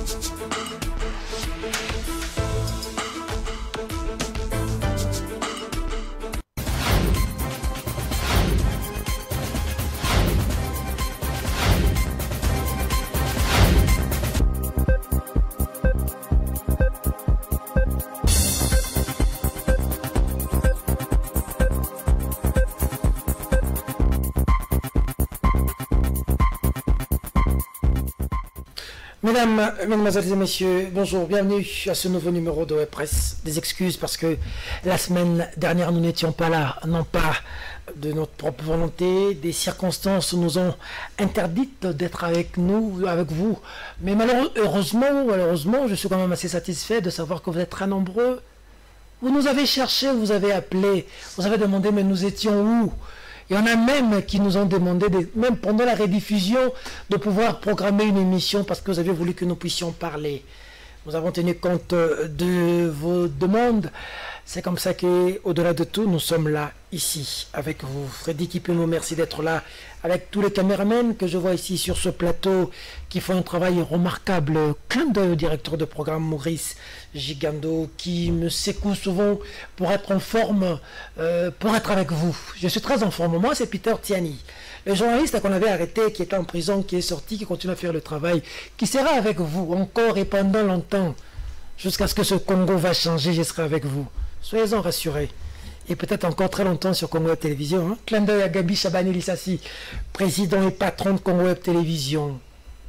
Mesdames, Mesdemoiselles et Messieurs, bonjour, bienvenue à ce nouveau numéro de Web Presse. Des excuses parce que la semaine dernière nous n'étions pas là, non pas de notre propre volonté, des circonstances nous ont interdites d'être avec nous, avec vous. Mais malheureusement, je suis quand même assez satisfait de savoir que vous êtes très nombreux. Vous nous avez cherché, vous avez appelé, vous avez demandé mais nous étions où? Il y en a même qui nous ont demandé, même pendant la rediffusion, de pouvoir programmer une émission parce que vous avez voulu que nous puissions parler. Nous avons tenu compte de vos demandes. C'est comme ça qu'au-delà de tout, nous sommes là, ici, avec vous. Freddy Kipemo, merci d'être là, avec tous les caméramans que je vois ici sur ce plateau, qui font un travail remarquable. Clin d'œil au directeur de programme Maurice Gigando, qui me secoue souvent pour être en forme, pour être avec vous. Je suis très en forme. Moi, c'est Peter Tiani, le journaliste qu'on avait arrêté, qui était en prison, qui est sorti, qui continue à faire le travail, qui sera avec vous encore et pendant longtemps, jusqu'à ce que ce Congo va changer, je serai avec vous. Soyez-en rassurés. Et peut-être encore très longtemps sur Congo Web Télévision. Hein? Clin d'œil à Gabi Chabani Lissassi, président et patron de Congo Web Télévision.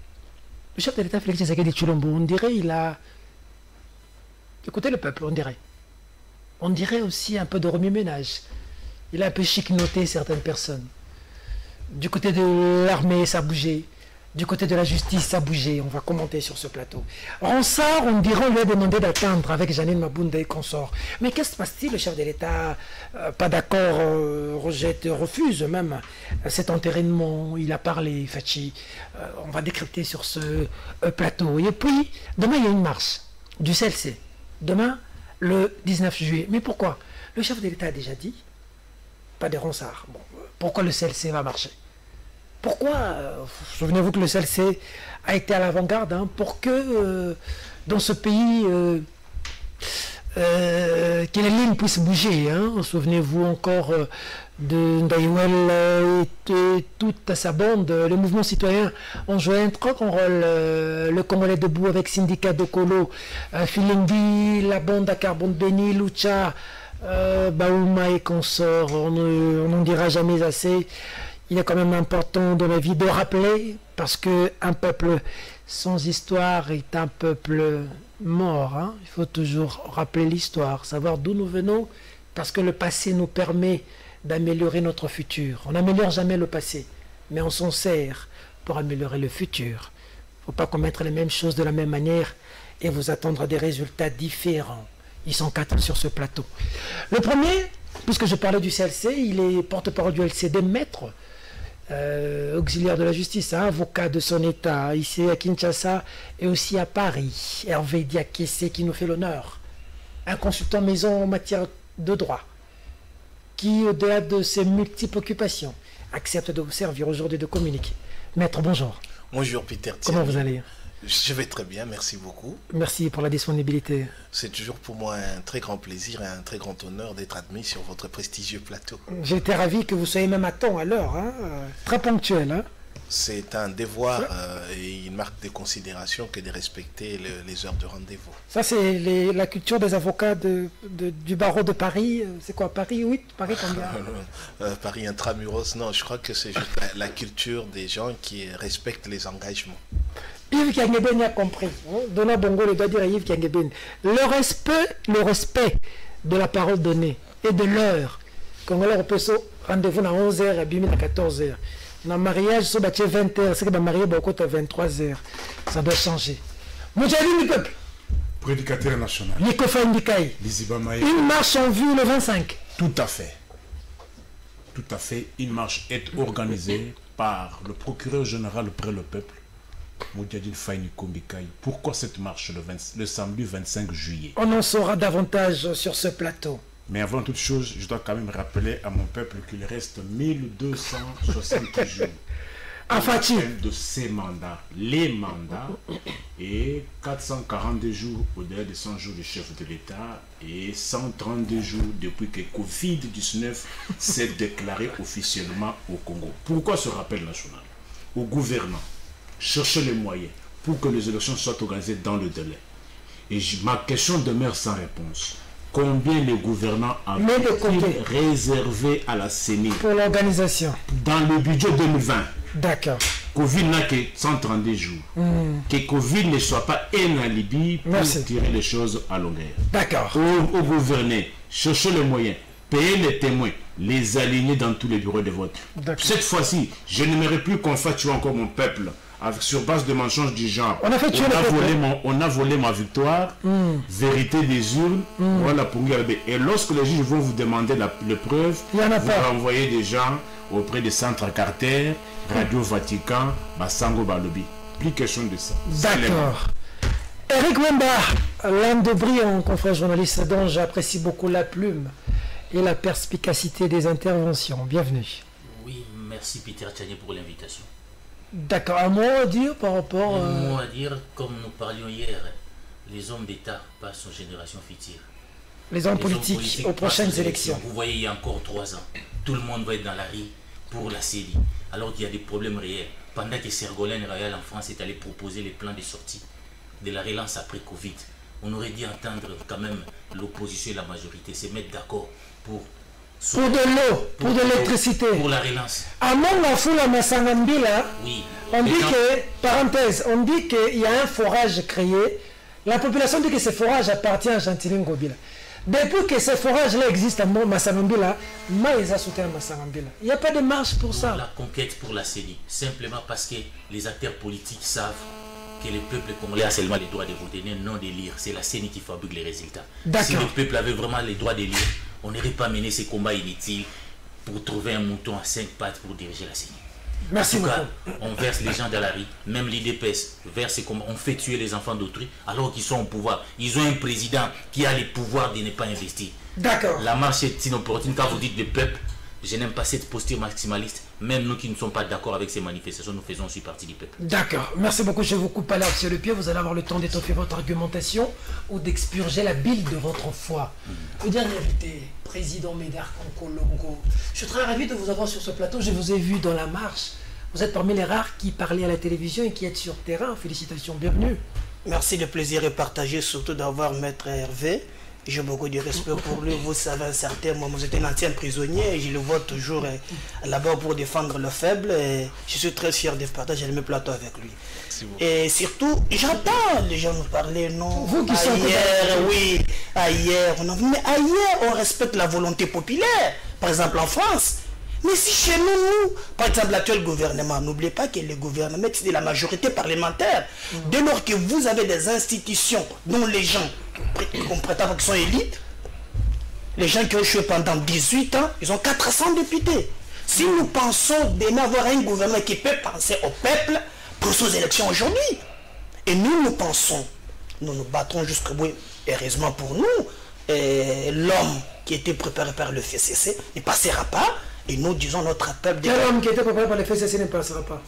Le chef de l'État, Félix Tshisekedi Tshilombo, on dirait il a écouté le peuple, on dirait. On dirait aussi un peu de remue-ménage. Il a un peu chiquenoté certaines personnes. Du côté de l'armée, ça a bougé. Du côté de la justice, ça a bougé. On va commenter sur ce plateau. Ronsard, on dirait, on lui a demandé d'attendre avec Janine Mabunda et consorts. Mais qu'est-ce qui se passe-t-il? Le chef de l'État, pas d'accord, rejette, refuse même cet enterrement. Il a parlé, Fachi. On va décrypter sur ce plateau. Et puis, demain, il y a une marche du CLC. Demain, le 19 juillet. Mais pourquoi? Le chef de l'État a déjà dit, pas de Ronsard. Bon, pourquoi le CLC va marcher? Pourquoi, souvenez-vous que le CLC a été à l'avant-garde, hein, pour que dans ce pays, que les lignes puissent bouger. Hein. Souvenez-vous encore de Ndaïwel et toute sa bande. Les mouvements citoyens ont joué un très grand rôle. Le Congolais debout avec Syndicat Dokolo, Filimbi, la bande à Carbone Béni, Lucha, Baouma et consorts. On n'en dira jamais assez. Il est quand même important dans la vie de rappeler, parce qu'un peuple sans histoire est un peuple mort. Hein. Il faut toujours rappeler l'histoire, savoir d'où nous venons, parce que le passé nous permet d'améliorer notre futur. On n'améliore jamais le passé, mais on s'en sert pour améliorer le futur. Il ne faut pas commettre les mêmes choses de la même manière et vous attendre à des résultats différents. Ils sont 4 sur ce plateau. Le premier, puisque je parlais du CLC, il est porte-parole du LCD, maître, auxiliaire de la justice, hein, avocat de son état, ici à Kinshasa et aussi à Paris. Hervé Diakessé qui nous fait l'honneur. Un consultant maison en matière de droit, qui, au-delà de ses multiples occupations, accepte de vous servir aujourd'hui, de communiquer. Maître, bonjour. Bonjour Peter. Comment vous allez? Je vais très bien, merci beaucoup. Merci pour la disponibilité. C'est toujours pour moi un très grand plaisir et un très grand honneur d'être admis sur votre prestigieux plateau. J'ai été ravi que vous soyez même à temps, à l'heure, hein, très ponctuel. Hein. C'est un devoir et une marque de considération que de respecter les heures de rendez-vous. Ça, c'est la culture des avocats du barreau de Paris. C'est quoi, Paris 8? Paris combien? Paris intramuros, non, je crois que c'est juste la culture des gens qui respectent les engagements. Yves Kiangeben a compris. Dona Bongo le doit dire à Yves Kiangeben. Le respect de la parole donnée et de l'heure. Congolais reposo rendez-vous à 11h et bimi à 14h. Dans le mariage, si on 20h, c'est que le mariage est à 23h. Ça doit changer. Moudjahidine du peuple. Prédicateur national. Nikofa Ndikaï. Une marche en vue le 25. Tout à fait. Tout à fait. Une marche est organisée par le procureur général près le peuple. Moudjahidine Faïni Kombikaï. Pourquoi cette marche le samedi 25 juillet? On en saura davantage sur ce plateau. Mais avant toute chose, je dois quand même rappeler à mon peuple qu'il reste 1260 jours. Afati. De ces mandats, les mandats, et 442 jours au-delà de 100 jours du chef de l'État et 132 jours depuis que Covid-19 s'est déclaré officiellement au Congo. Pourquoi ce rappel national? Au gouvernement, chercher les moyens pour que les élections soient organisées dans le délai. Et ma question demeure sans réponse. Combien les gouvernants ont réservé à la CENI pour l'organisation dans le budget 2020? D'accord. Covid n'a que 132 jours. Que Covid ne soit pas un alibi pour tirer les choses à longueur. D'accord. Au gouverner, chercher les moyens, payer les témoins, les aligner dans tous les bureaux de vote. Cette fois-ci, je n'aimerais plus qu'on fasse tuer encore mon peuple sur base de mensonges du genre. On a volé ma victoire, vérité des urnes, voilà pour regarder. Et lorsque les juges vont vous demander le preuve, vous renvoyez des gens auprès des centres Carter, Radio Vatican, Bassango Balobi. Plus question de ça. D'accord. Eric Wemba, l'un de brillant confrère journaliste dont j'apprécie beaucoup la plume et la perspicacité des interventions. Bienvenue. Oui, merci Peter Tchani pour l'invitation. D'accord. Un mot à dire par rapport à... Un mot à dire, comme nous parlions hier, les hommes d'État passent aux générations futures. Les hommes politiques aux prochaines élections. Vous voyez, il y a encore 3 ans, tout le monde va être dans la rue pour la CENI, alors qu'il y a des problèmes réels. Pendant que Ségolène Royal en France est allé proposer les plans de sortie de la relance après Covid, on aurait dû entendre quand même l'opposition et la majorité se mettre d'accord pour de l'eau, pour de l'électricité, pour la relance. À Mongafula Massangambila, oui. On dit que, parenthèse, on dit qu'il y a un forage créé. La population dit que ce forage appartient à Chantilly Ngobila. Depuis que ce forage-là existe à Massangambila, Maïs a soutenu Massangambila. Il n'y a pas de marche pour ça. La conquête pour la CENI, simplement parce que les acteurs politiques savent que le peuple congolais a seulement les droits de voter, non d'élire. C'est la CENI qui fabrique les résultats. Si le peuple avait vraiment les droits d'élire, on n'aurait pas mené ces combats inutiles pour trouver un mouton à 5 pattes pour diriger la CENI. Merci en tout cas, on verse les gens dans la rue, même l'IDPS verse comme on fait tuer les enfants d'autrui alors qu'ils sont au pouvoir. Ils ont un président qui a le pouvoir de ne pas investir. D'accord. La marche est inopportune quand vous dites le peuple. Je n'aime pas cette posture maximaliste. Même nous qui ne sommes pas d'accord avec ces manifestations, nous faisons aussi partie du peuple. D'accord. Merci beaucoup. Je vous coupe à l'herbe sur le pied. Vous allez avoir le temps d'étoffer votre argumentation ou d'expurger la bile de votre foi. Le dernier invité, président Médard Konkolongo. Je suis très ravi de vous avoir sur ce plateau. Je vous ai vu dans la marche. Vous êtes parmi les rares qui parlaient à la télévision et qui êtes sur terrain. Félicitations. Bienvenue. Merci. Le plaisir est partagé, surtout d'avoir Maître Hervé. J'ai beaucoup de respect pour lui. Vous savez, à un certain moment, vous êtes un ancien prisonnier et je le vois toujours là-bas pour défendre le faible. Et je suis très fier de partager le même plateau avec lui. Et surtout, j'entends les gens nous parler, non, vous qui ailleurs, oui, ailleurs. Mais ailleurs, on respecte la volonté populaire. Par exemple, en France. Mais si chez nous, par exemple, l'actuel gouvernement, n'oubliez pas que le gouvernement, c'est de la majorité parlementaire. Dès lors que vous avez des institutions dont les gens qu'on prétend qu'ils sont élites, les gens qui ont joué pendant 18 ans, ils ont 400 députés. Si nous pensons d'aimer avoir un gouvernement qui peut penser au peuple pour ces élections aujourd'hui, et nous pensons, nous nous battrons jusqu'au bout, heureusement pour nous, l'homme qui était préparé par le FCC ne passera pas. Et nous disons notre peuple... Quel homme qui était préparé par le FCC ne passera pas?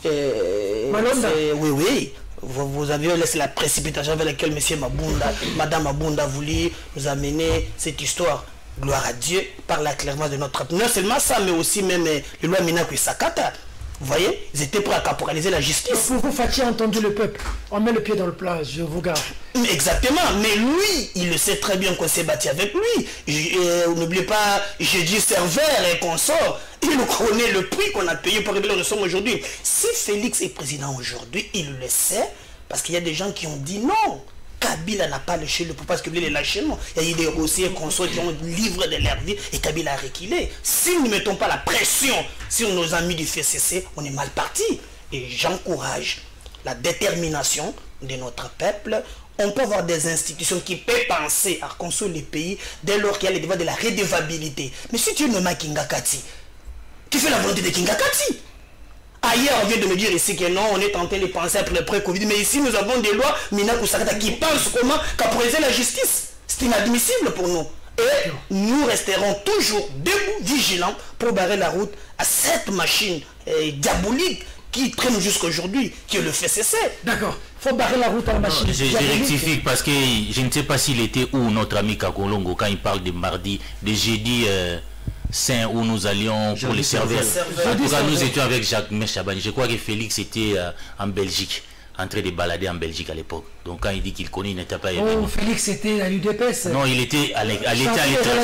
Oui. Vous avez laissé la précipitation avec laquelle Madame Mabunda a voulu nous amener cette histoire. Gloire à Dieu, par la clairement de notre peuple. Non seulement ça, mais aussi même les lois Minaku et Sakata. Vous voyez, ils étaient prêts à caporaliser la justice. Vous faites entendu le peuple. On met le pied dans le plat, je vous garde. Exactement, mais lui, il le sait très bien qu'on s'est battu avec lui. N'oubliez pas, j'ai dit serveur et consort. Il connaît le prix qu'on a payé pour révéler où nous sommes aujourd'hui. Si Félix est président aujourd'hui, il le sait, parce qu'il y a des gens qui ont dit non. Kabila n'a pas lâché le pouvoir parce qu'il voulait les lâcher, non. Il y a eu des Rossiers et consorts qui ont livré de leur vie et Kabila a reculé. Si nous ne mettons pas la pression sur nos amis du FCC, on est mal parti. Et j'encourage la détermination de notre peuple. On peut avoir des institutions qui peuvent penser à construire les pays dès lors qu'il y a les débats de la redevabilité. Mais si tu es nommé Kingakati, tu fais la volonté de Kingakati. Ailleurs, on vient de me dire ici que non, on est en train de penser après le pré-Covid. Mais ici, nous avons des lois, Minaku Sakata, qui pensent comment capitaliser la justice. C'est inadmissible pour nous. Et nous resterons toujours debout, vigilants, pour barrer la route à cette machine diabolique qui traîne jusqu'à aujourd'hui, qui le fait cesser. D'accord. Il faut barrer la route à la machine. Je rectifie parce que je ne sais pas s'il était où notre ami Kakolongo quand il parle de mardi, de jeudi saint où nous allions pour les serveurs. En tout cas, nous étions avec Jacques Chabani. Je crois que Félix était en Belgique, en train de balader en Belgique à l'époque. Donc quand il dit qu'il connaît, il n'était pas... Oh, Félix était à l'UDPS. Non, il était à l'extérieur.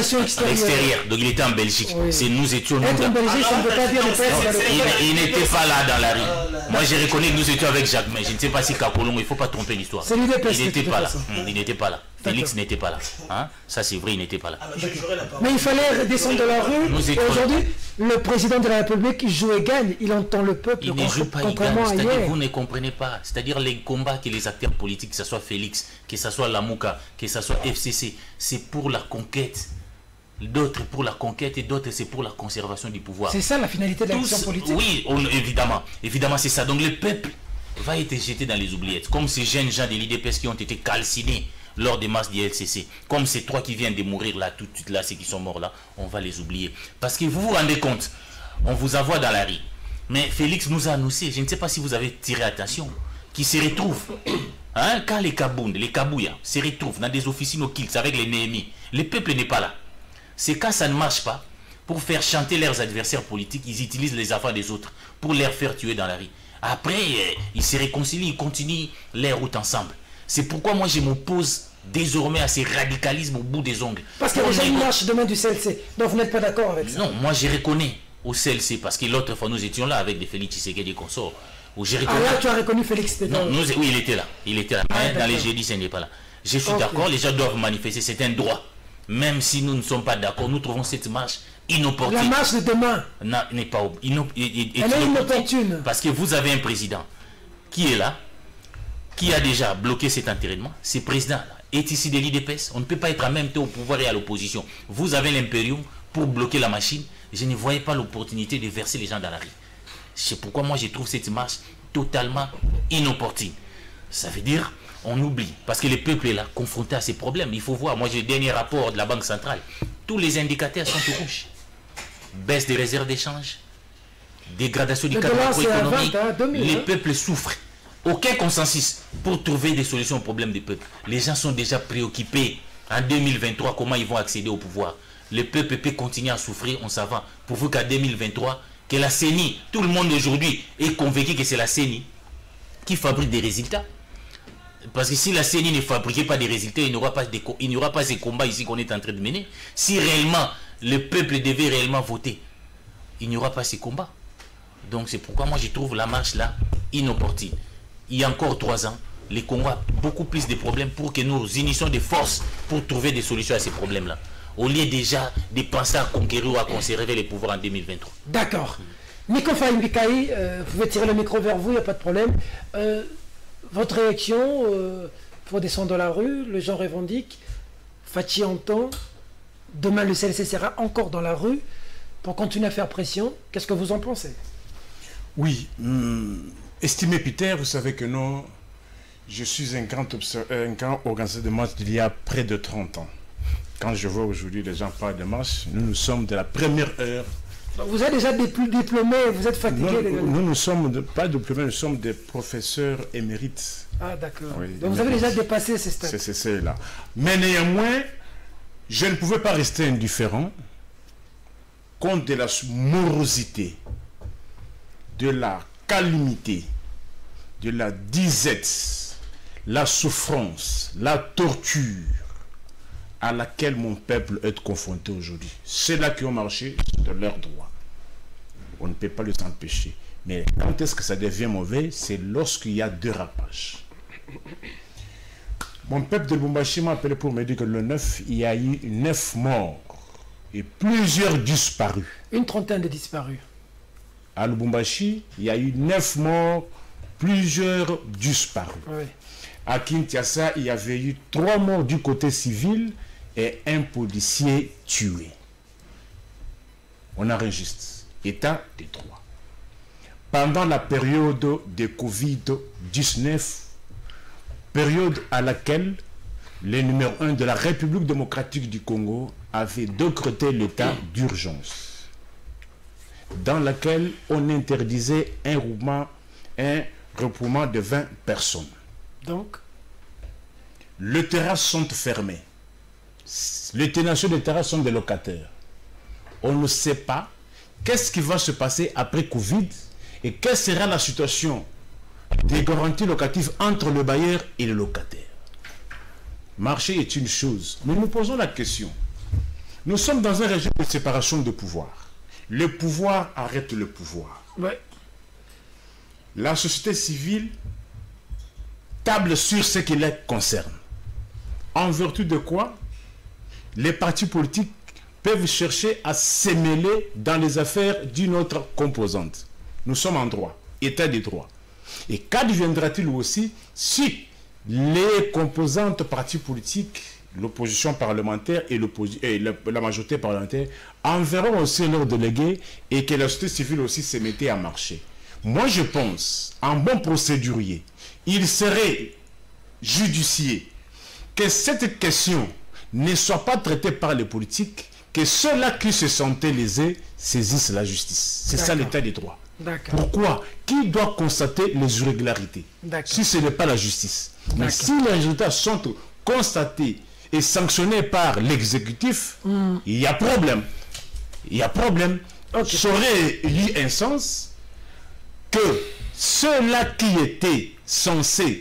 Donc il était en Belgique. Oui. Nous étions... Être en Belgique, ça ne veut pas dire il n'était pas là dans la rue. Moi, j'ai reconnu que nous étions avec Jacques, mais je ne sais pas si Kakolongo, il ne faut pas tromper l'histoire. C'est l'UDPS. Il n'était pas là. Il n'était pas là. Félix n'était pas là. Hein? Ça, c'est vrai, il n'était pas là. Mais il fallait descendre de la rue. Et aujourd'hui, le président de la République, il joue et gagne. Il entend le peuple. Il ne joue pas et gagne. C'est-à-dire vous ne comprenez pas. C'est-à-dire les combats que les acteurs politiques, que ce soit Félix, que ce soit Lamouka, que ce soit FCC, c'est pour la conquête. D'autres pour la conquête et d'autres c'est pour la conservation du pouvoir. C'est ça la finalité de l'action politique. Oui, évidemment. Évidemment, c'est ça. Donc le peuple va être jeté dans les oubliettes. Comme ces jeunes gens de l'IDPS qui ont été calcinés lors des marches du LCC. Comme ces trois qui viennent de mourir là, tout de suite là, ceux qui sont morts là, on va les oublier. Parce que vous vous rendez compte, on vous envoie dans la rue. Mais Félix nous a annoncé, je ne sais pas si vous avez tiré attention, qui se retrouvent, hein, quand les Kabound, les Kabouya se retrouvent dans des officines au Kilts avec les Néhémis, le peuple n'est pas là. C'est quand ça ne marche pas, pour faire chanter leurs adversaires politiques, ils utilisent les affaires des autres pour les faire tuer dans la rue. Après, ils se réconcilient, ils continuent leur route ensemble. C'est pourquoi moi je m'oppose désormais à ces radicalismes au bout des ongles. Parce qu'il y a déjà une marche demain du CLC, donc vous n'êtes pas d'accord avec ça? Non, moi je reconnais au CLC, parce que l'autre fois nous étions là avec des Félix Tshisekedi et consorts. Ah là, tu as reconnu Félix? Non, oui, il était là. Il était là. Mais dans les jeudis, ce n'est pas là. Je suis d'accord, les gens doivent manifester, c'est un droit. Même si nous ne sommes pas d'accord, nous trouvons cette marche inopportune. La marche de demain n'est pas elle est inopportune. Parce que vous avez un président qui est là, qui a déjà bloqué cet enterrement. Ce président est ici de l'IDPS. On ne peut pas être en même temps au pouvoir et à l'opposition. Vous avez l'impérium pour bloquer la machine. Je ne voyais pas l'opportunité de verser les gens dans la rue. C'est pourquoi moi je trouve cette marche totalement inopportune. Ça veut dire on oublie, parce que le peuple est là, confronté à ces problèmes. Il faut voir, moi j'ai le dernier rapport de la Banque centrale. Tous les indicateurs sont au rouge. Baisse des réserves d'échange, dégradation du cadre macroéconomique. Les peuples souffrent. Aucun consensus pour trouver des solutions aux problèmes des peuples. Les gens sont déjà préoccupés. En 2023, comment ils vont accéder au pouvoir? Le peuple peut continuer à souffrir, on s'avance. Pour vous qu'en 2023, que la CENI, tout le monde aujourd'hui est convaincu que c'est la CENI qui fabrique des résultats. Parce que si la CENI ne fabriquait pas des résultats, il n'y aura pas ces combats ici qu'on est en train de mener. Si réellement le peuple devait réellement voter, il n'y aura pas ces combats. Donc c'est pourquoi moi je trouve la marche là inopportune. Il y a encore 3 ans, les Congos ont beaucoup plus de problèmes pour que nous unissions des forces pour trouver des solutions à ces problèmes-là. Au lieu déjà de penser à conquérir ou à conserver les pouvoirs en 2023. D'accord. Nico Fahim-Bikaï, vous pouvez tirer le micro vers vous, il n'y a pas de problème. Votre réaction, pour descendre dans la rue, les gens revendiquent, Fachi entend, demain le CLC sera encore dans la rue pour continuer à faire pression. Qu'est-ce que vous en pensez? Oui, estimé Peter, vous savez que non, je suis un grand organisateur de marche d'il y a près de 30 ans. Quand je vois aujourd'hui les gens parlent de marche, nous sommes de la première heure. Vous êtes déjà diplômé, vous êtes fatigué. Nous ne sommes pas diplômés, nous sommes des professeurs émérites. Ah d'accord. Oui, donc vous avez déjà dépassé ces stades. C'est là. Mais néanmoins, je ne pouvais pas rester indifférent compte de la morosité, de la calamité, de la disette, la souffrance, la torture à laquelle mon peuple est confronté aujourd'hui. Ceux-là qui ont marché de leurs droits. On ne peut pas les empêcher. Mais quand est-ce que ça devient mauvais? C'est lorsqu'il y a dérapage. Mon peuple de Lubumbashi m'a appelé pour me dire que le 9, il y a eu 9 morts et plusieurs disparus. Une trentaine de disparus. À Lubumbashi, il y a eu 9 morts, plusieurs disparus. Oui. À Kinshasa, il y avait eu 3 morts du côté civil et un policier tué. On enregistre. État de droit. Pendant la période de Covid-19, période à laquelle le numéro 1 de la République démocratique du Congo avait décrété l'état d'urgence, dans laquelle on interdisait un mouvement un regroupement de 20 personnes. Donc, les terrasses sont fermées. Les tenanciers des terrasses sont des locataires. On ne sait pas qu'est-ce qui va se passer après Covid et quelle sera la situation des garanties locatives entre le bailleur et le locataire. Marché est une chose, mais nous posons la question. Nous sommes dans un régime de séparation de pouvoir. Le pouvoir arrête le pouvoir. ouais. La société civile table sur ce qui les concerne. En vertu de quoi les partis politiques peuvent chercher à se mêler dans les affaires d'une autre composante. Nous sommes en droit, état de droit. Et qu'adviendra-t-il aussi si les composantes partis politiques, l'opposition parlementaire et la majorité parlementaire, enverront aussi leurs délégués et que la société civile aussi se mettait à marcher? Moi, je pense, en bon procédurier, il serait judicieux que cette question ne soit pas traitée par les politiques, que ceux-là qui se sentaient lésés saisissent la justice. C'est ça l'état des droits. Pourquoi? Qui doit constater les irrégularités? Si ce n'est pas la justice. Mais si les résultats sont constatés et sanctionnés par l'exécutif, il y a problème. Il y a problème. Ça aurait eu un sens que ceux-là qui étaient censés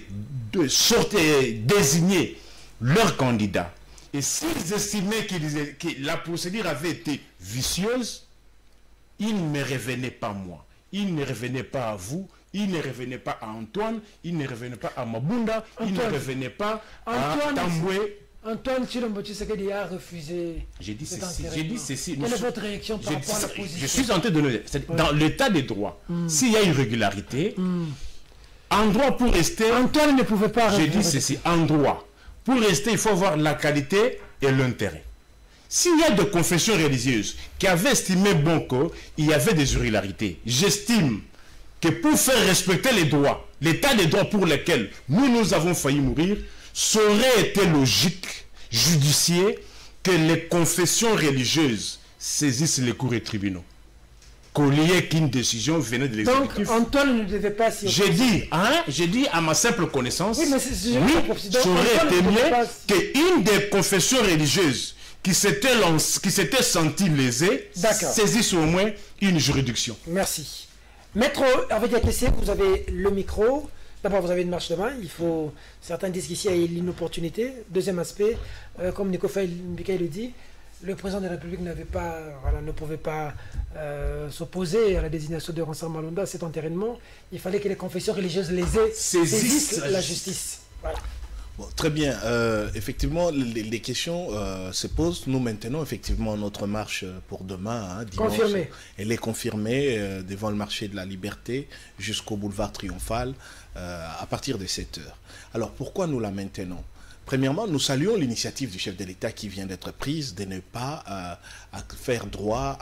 désigner leur candidat, et s'ils estimaient que la procédure avait été vicieuse, il ne me revenait pas moi. Il ne revenait pas à vous, il ne revenait pas à Antoine, il ne revenait pas à Mabunda, il ne revenait pas à Tamboué. Antoine Chilombo Tshisekedi a refusé. J'ai dit ceci. Quelle est votre réaction par rapport à la position? Je suis en train de le dire. Dans l'état des droits, s'il y a irrégularité, en droit pour rester... Antoine ne pouvait pas... J'ai dit ceci, en droit. Pour rester, il faut avoir la qualité et l'intérêt. S'il y a des confessions religieuses qui avaient estimé bon qu'il y avait des irrégularités, j'estime que pour faire respecter les droits, l'état des droits pour lesquels nous avons failli mourir, ça aurait été logique, judiciaire, que les confessions religieuses saisissent les cours et tribunaux. Qu'il y ait qu'une décision venait de l'exécutif. Donc Antoine ne devait pas s'y opposer. J'ai dit à ma simple connaissance, oui, ça aurait été mieux qu'une des confessions religieuses qui s'était sentie lésée saisisse au moins une juridiction. Merci. Maître Hervé Diakessé, vous avez le micro. D'abord, vous avez une marche de main. Certains disent qu'ici, il y a l'inopportunité. Deuxième aspect, comme Nico Mikaï le dit, le président de la République ne pouvait pas s'opposer à la désignation de Ronsard Malonda, cet enterrement. Il fallait que les confessions religieuses lésées saisissent la justice. Voilà. Bon, très bien. Effectivement, les questions se posent. Nous maintenons effectivement notre marche pour demain, dimanche. Confirmée. Elle est confirmée devant le marché de la Liberté jusqu'au boulevard Triomphal à partir de 7 heures. Alors pourquoi nous la maintenons? Premièrement, nous saluons l'initiative du chef de l'État qui vient d'être prise de ne pas faire droit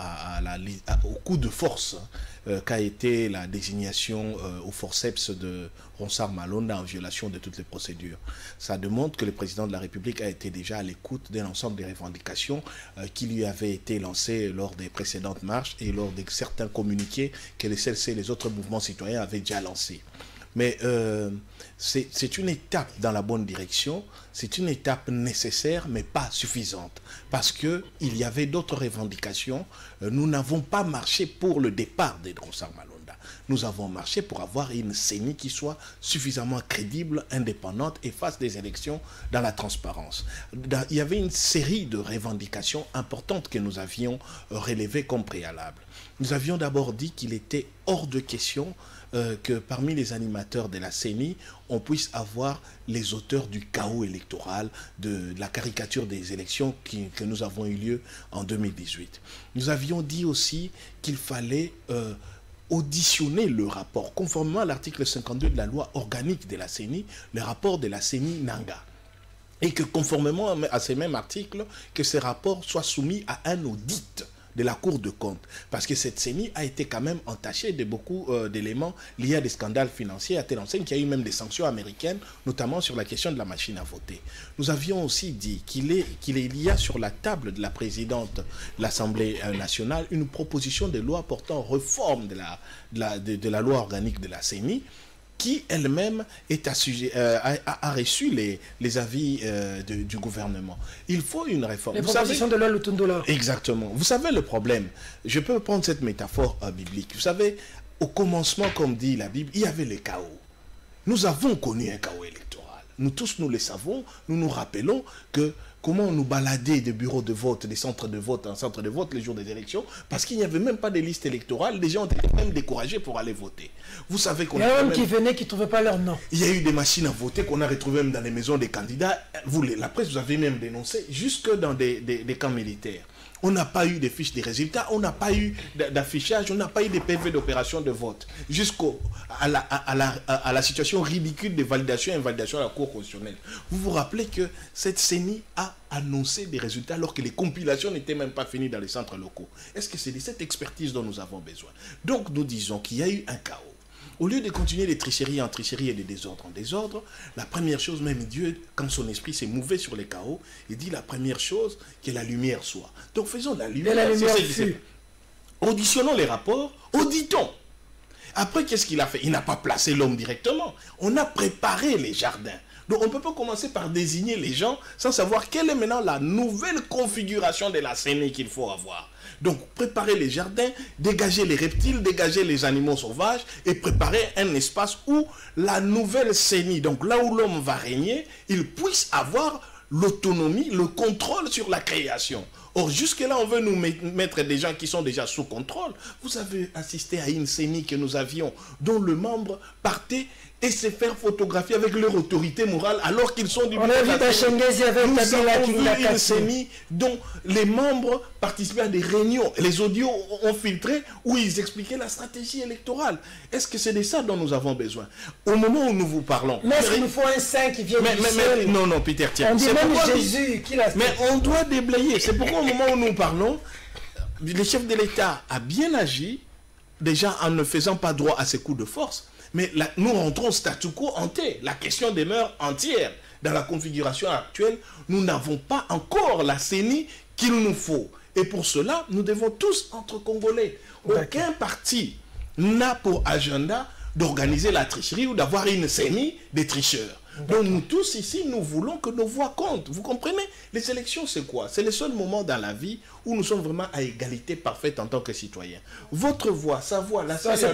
au coup de force qu'a été la désignation au forceps de Ronsard Malonda en violation de toutes les procédures. Ça démontre que le président de la République a été déjà à l'écoute d'un ensemble des revendications qui lui avaient été lancées lors des précédentes marches et lors de certains communiqués que les CLC et les autres mouvements citoyens avaient déjà lancés. Mais c'est une étape dans la bonne direction, c'est une étape nécessaire mais pas suffisante parce qu'il y avait d'autres revendications. Nous n'avons pas marché pour le départ de Ronsard Malonda. Nous avons marché pour avoir une CENI qui soit suffisamment crédible, indépendante et fasse des élections dans la transparence. Il y avait une série de revendications importantes que nous avions relevées comme préalable. Nous avions d'abord dit qu'il était hors de question que parmi les animateurs de la CENI, on puisse avoir les auteurs du chaos électoral, de la caricature des élections que nous avons eu lieu en 2018. Nous avions dit aussi qu'il fallait auditionner le rapport, conformément à l'article 52 de la loi organique de la CENI, le rapport de la CENI Nanga. Et que conformément à ces mêmes articles, que ces rapports soient soumis à un audit de la Cour de compte. Parce que cette CENI a été quand même entachée de beaucoup d'éléments liés à des scandales financiers, à telle enseigne qu'il y a eu même des sanctions américaines, notamment sur la question de la machine à voter. Nous avions aussi dit qu'il y a sur la table de la présidente de l'Assemblée nationale une proposition de loi portant réforme de la loi organique de la CENI, qui elle-même a reçu les avis du gouvernement. Il faut une réforme. Les propositions de loi Lutundola. Exactement. Vous savez le problème, je peux prendre cette métaphore biblique. Vous savez, au commencement, comme dit la Bible, il y avait le chaos. Nous avons connu un chaos électoral. Nous tous, nous le savons, nous nous rappelons que comment nous balader des bureaux de vote, des centres de vote en centre de vote les jours des élections, parce qu'il n'y avait même pas de liste électorale, les gens étaient même découragés pour aller voter. Vous savez qu'on il y a même qui venaient, qui ne trouvaient pas leur nom. Il y a eu des machines à voter qu'on a retrouvées même dans les maisons des candidats. Vous, la presse, vous avez même dénoncé, jusque dans des camps militaires. On n'a pas eu de fiches de résultats, on n'a pas eu d'affichage, on n'a pas eu de PV d'opération de vote. Jusqu'à la situation ridicule de validation et invalidation à la Cour constitutionnelle. Vous vous rappelez que cette CENI a annoncé des résultats alors que les compilations n'étaient même pas finies dans les centres locaux. Est-ce que c'est de cette expertise dont nous avons besoin? Donc nous disons qu'il y a eu un chaos. Au lieu de continuer les tricheries en tricherie et de désordre en désordre, la première chose, même Dieu, quand son esprit s'est mouvé sur les chaos, il dit la première chose, que la lumière soit. Donc faisons la lumière. Et la lumière fut. Auditionnons les rapports, auditons. Après, qu'est-ce qu'il a fait? Il n'a pas placé l'homme directement. On a préparé les jardins. Donc on ne peut pas commencer par désigner les gens sans savoir quelle est maintenant la nouvelle configuration de la CENI qu'il faut avoir. Donc, préparer les jardins, dégager les reptiles, dégager les animaux sauvages et préparer un espace où la nouvelle CENI, donc là où l'homme va régner, il puisse avoir l'autonomie, le contrôle sur la création. Or, jusque-là, on veut nous mettre des gens qui sont déjà sous contrôle. Vous avez assisté à une CENI que nous avions, dont le membre partait et se faire photographier avec leur autorité morale alors qu'ils sont du On a vu Bachengezi avec nous avons vu une CENI dont les membres participaient à des réunions. Les audios ont filtré où ils expliquaient la stratégie électorale. Est-ce que c'est de ça dont nous avons besoin? Au moment où nous vous parlons... Mais est-ce qu'il nous faut un saint qui vient du ciel? Non, non, Peter, tiens. On dit même Jésus qui l'a fait. Mais on doit déblayer. C'est pourquoi au moment où nous parlons, le chef de l'État a bien agi, déjà en ne faisant pas droit à ses coups de force. Mais là, nous rentrons statu quo ante. La question demeure entière. Dans la configuration actuelle, nous n'avons pas encore la CENI qu'il nous faut. Et pour cela, nous devons tous entre Congolais. Aucun parti n'a pour agenda d'organiser la tricherie ou d'avoir une CENI des tricheurs. Donc nous tous ici, nous voulons que nos voix comptent. Vous comprenez? Les élections, c'est quoi? C'est le seul moment dans la vie où nous sommes vraiment à égalité parfaite en tant que citoyens. Votre voix, sa voix, la sienne,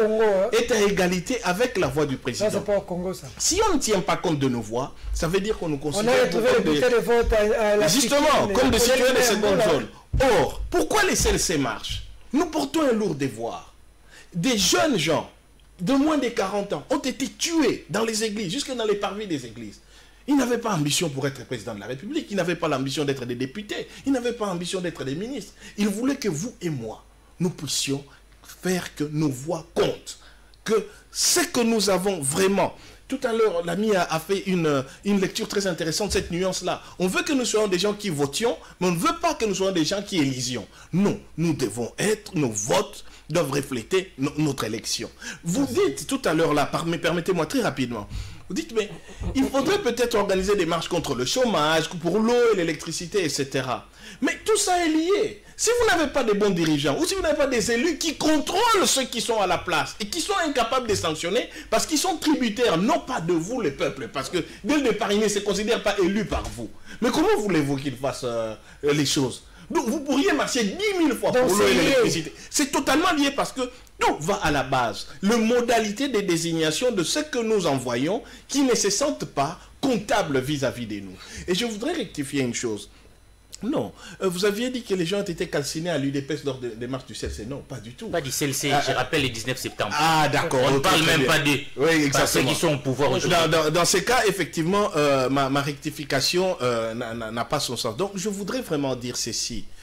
est à égalité avec la voix du président. Ça, c'est pas au Congo, ça. Si on ne tient pas compte de nos voix, ça veut dire qu'on nous considère... On a retrouvé le bulletin de vote à la justement, comme des citoyens de seconde zone. Or, pourquoi les CLC marchent? Nous portons un lourd devoir. Des jeunes gens de moins de 40 ans ont été tués dans les églises, jusque dans les parvis des églises. Ils n'avaient pas ambition pour être président de la République, ils n'avaient pas l'ambition d'être des députés, ils n'avaient pas l'ambition d'être des ministres. Ils voulaient que vous et moi, nous puissions faire que nos voix comptent, que ce que nous avons vraiment... Tout à l'heure, l'ami a fait une lecture très intéressante, cette nuance-là. On veut que nous soyons des gens qui votions, mais on ne veut pas que nous soyons des gens qui élisions. Non, nous devons être, nos votes doivent refléter notre élection. Vous dites tout à l'heure là, permettez-moi très rapidement, vous dites, mais il faudrait peut-être organiser des marches contre le chômage, pour l'eau et l'électricité, etc. Mais tout ça est lié. Si vous n'avez pas de bons dirigeants, ou si vous n'avez pas des élus qui contrôlent ceux qui sont à la place, et qui sont incapables de sanctionner, parce qu'ils sont tributaires, non pas de vous, les peuples, parce que dès le départ, ils ne se considèrent pas élus par vous. Mais comment voulez-vous qu'ils fassent les choses? Donc vous pourriez marcher 10 000 fois pour l'eau et l'électricité. C'est totalement lié parce que tout va à la base. Le modalité de désignation de ce que nous envoyons qui ne se sentent pas comptables vis-à-vis de nous. Et je voudrais rectifier une chose. Non, vous aviez dit que les gens ont été calcinés à l'UDPS lors des marches du CLC. Non, pas du tout. Pas du CLC, je rappelle le 19 septembre. Ah, d'accord. On ne parle même pas des ceux qui sont au pouvoir aujourd'hui. Dans ces cas, effectivement, ma rectification n'a pas son sens. Donc, je voudrais vraiment dire ceci.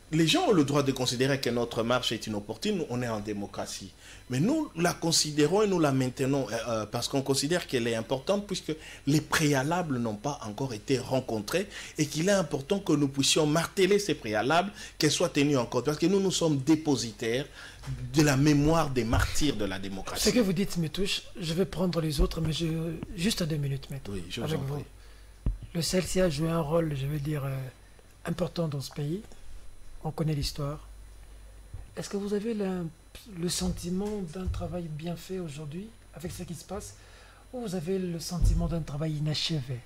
les gens ont le droit de considérer que notre marche est inopportune, on est en démocratie. Mais nous la considérons et nous la maintenons parce qu'on considère qu'elle est importante puisque les préalables n'ont pas encore été rencontrés et qu'il est important que nous puissions marteler ces préalables, qu'elles soient tenues en compte. Parce que nous sommes dépositaires de la mémoire des martyrs de la démocratie. Ce que vous dites me touche. Je vais prendre les autres, mais juste 2 minutes, maître. Oui, je vous avec en prie. Le CLC a joué un rôle, je veux dire, important dans ce pays. On connaît l'histoire. Est-ce que vous avez le sentiment d'un travail bien fait aujourd'hui avec ce qui se passe, ou vous avez le sentiment d'un travail inachevé?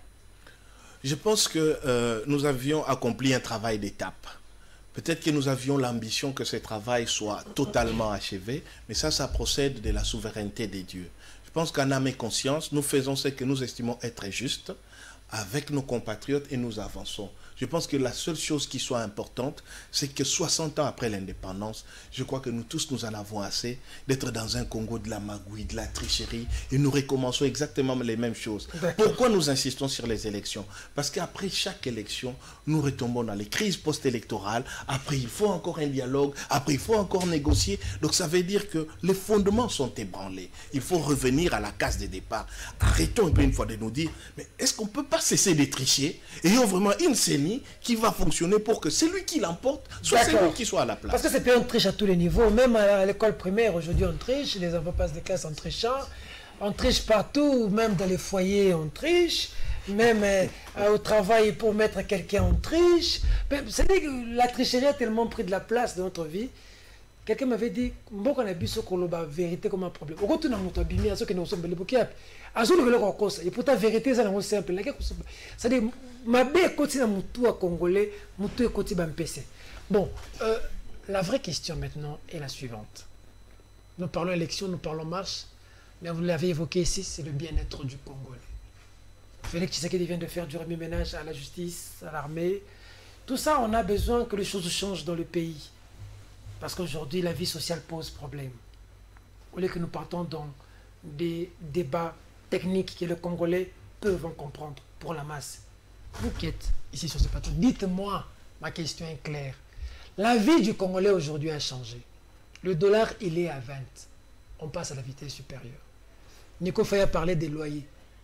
Je pense que nous avions accompli un travail d'étape. Peut-être que nous avions l'ambition que ce travail soit totalement achevé, mais ça procède de la souveraineté des dieux. Je pense qu'en âme et conscience, nous faisons ce que nous estimons être juste avec nos compatriotes et nous avançons. Je pense que la seule chose qui soit importante, c'est que 60 ans après l'indépendance, je crois que nous tous, nous en avons assez d'être dans un Congo de la magouille, de la tricherie, et nous recommençons exactement les mêmes choses. Pourquoi nous insistons sur les élections? Parce qu'après chaque élection, nous retombons dans les crises post-électorales, après il faut encore un dialogue, après il faut encore négocier, donc ça veut dire que les fondements sont ébranlés. Il faut revenir à la case de départ. Arrêtons un peu une fois de nous dire, mais est-ce qu'on ne peut pas cesser de tricher? Ayons vraiment une CENI qui va fonctionner pour que celui qui l'emporte soit celui qui soit à la place. Parce que c'est pas on triche à tous les niveaux, même à l'école primaire aujourd'hui on triche, les enfants passent de classe en trichant, on triche partout, même dans les foyers on triche, même au travail pour mettre quelqu'un on triche. Vous savez que la tricherie a tellement pris de la place dans notre vie. Quelqu'un m'avait dit, bon qu'on a vu ce qu'on a vérité comme un problème. Au retour dans notre abîmé, à ceux qui nous sommes belés, à ceux qui nous cause et pourtant vérité ça c'est simple. C'est-à-dire ma bé côté dans mon tout à congolais, mon tout est côté PC. Bon, la vraie question maintenant est la suivante. Nous parlons élection, nous parlons marche, mais vous l'avez évoqué ici, c'est le bien-être du Congolais. Félix Tshisekedi vient de faire du remue-ménage à la justice, à l'armée. Tout ça, on a besoin que les choses changent dans le pays. Parce qu'aujourd'hui, la vie sociale pose problème. Au lieu que nous partons dans des débats techniques que les Congolais peuvent en comprendre pour la masse. Vous qui êtes ici sur ce plateau, dites-moi, ma question est claire. La vie du Congolais aujourd'hui a changé. Le dollar, il est à 20. On passe à la vitesse supérieure. Nico Faye a parlé des loyers.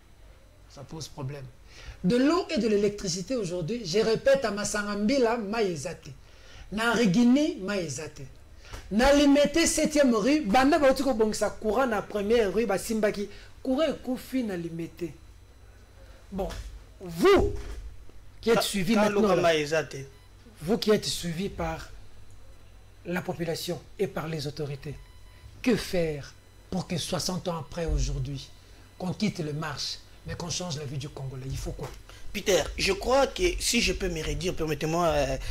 Ça pose problème. De l'eau et de l'électricité aujourd'hui, je répète à Masangambila, Maïzate. Na Rigini, Maïzate. Na limité 7e rue, Banda Bautiko Bongsa, courant na première rue, Basimbaki, courant Koufi na limité. Bon, vous qui êtes suivis maintenant, vous qui êtes suivis par la population et par les autorités, que faire pour que 60 ans après aujourd'hui, qu'on quitte le marche, mais qu'on change la vie du Congolais? Il faut quoi? Peter, je crois que si je peux me redire, permettez-moi,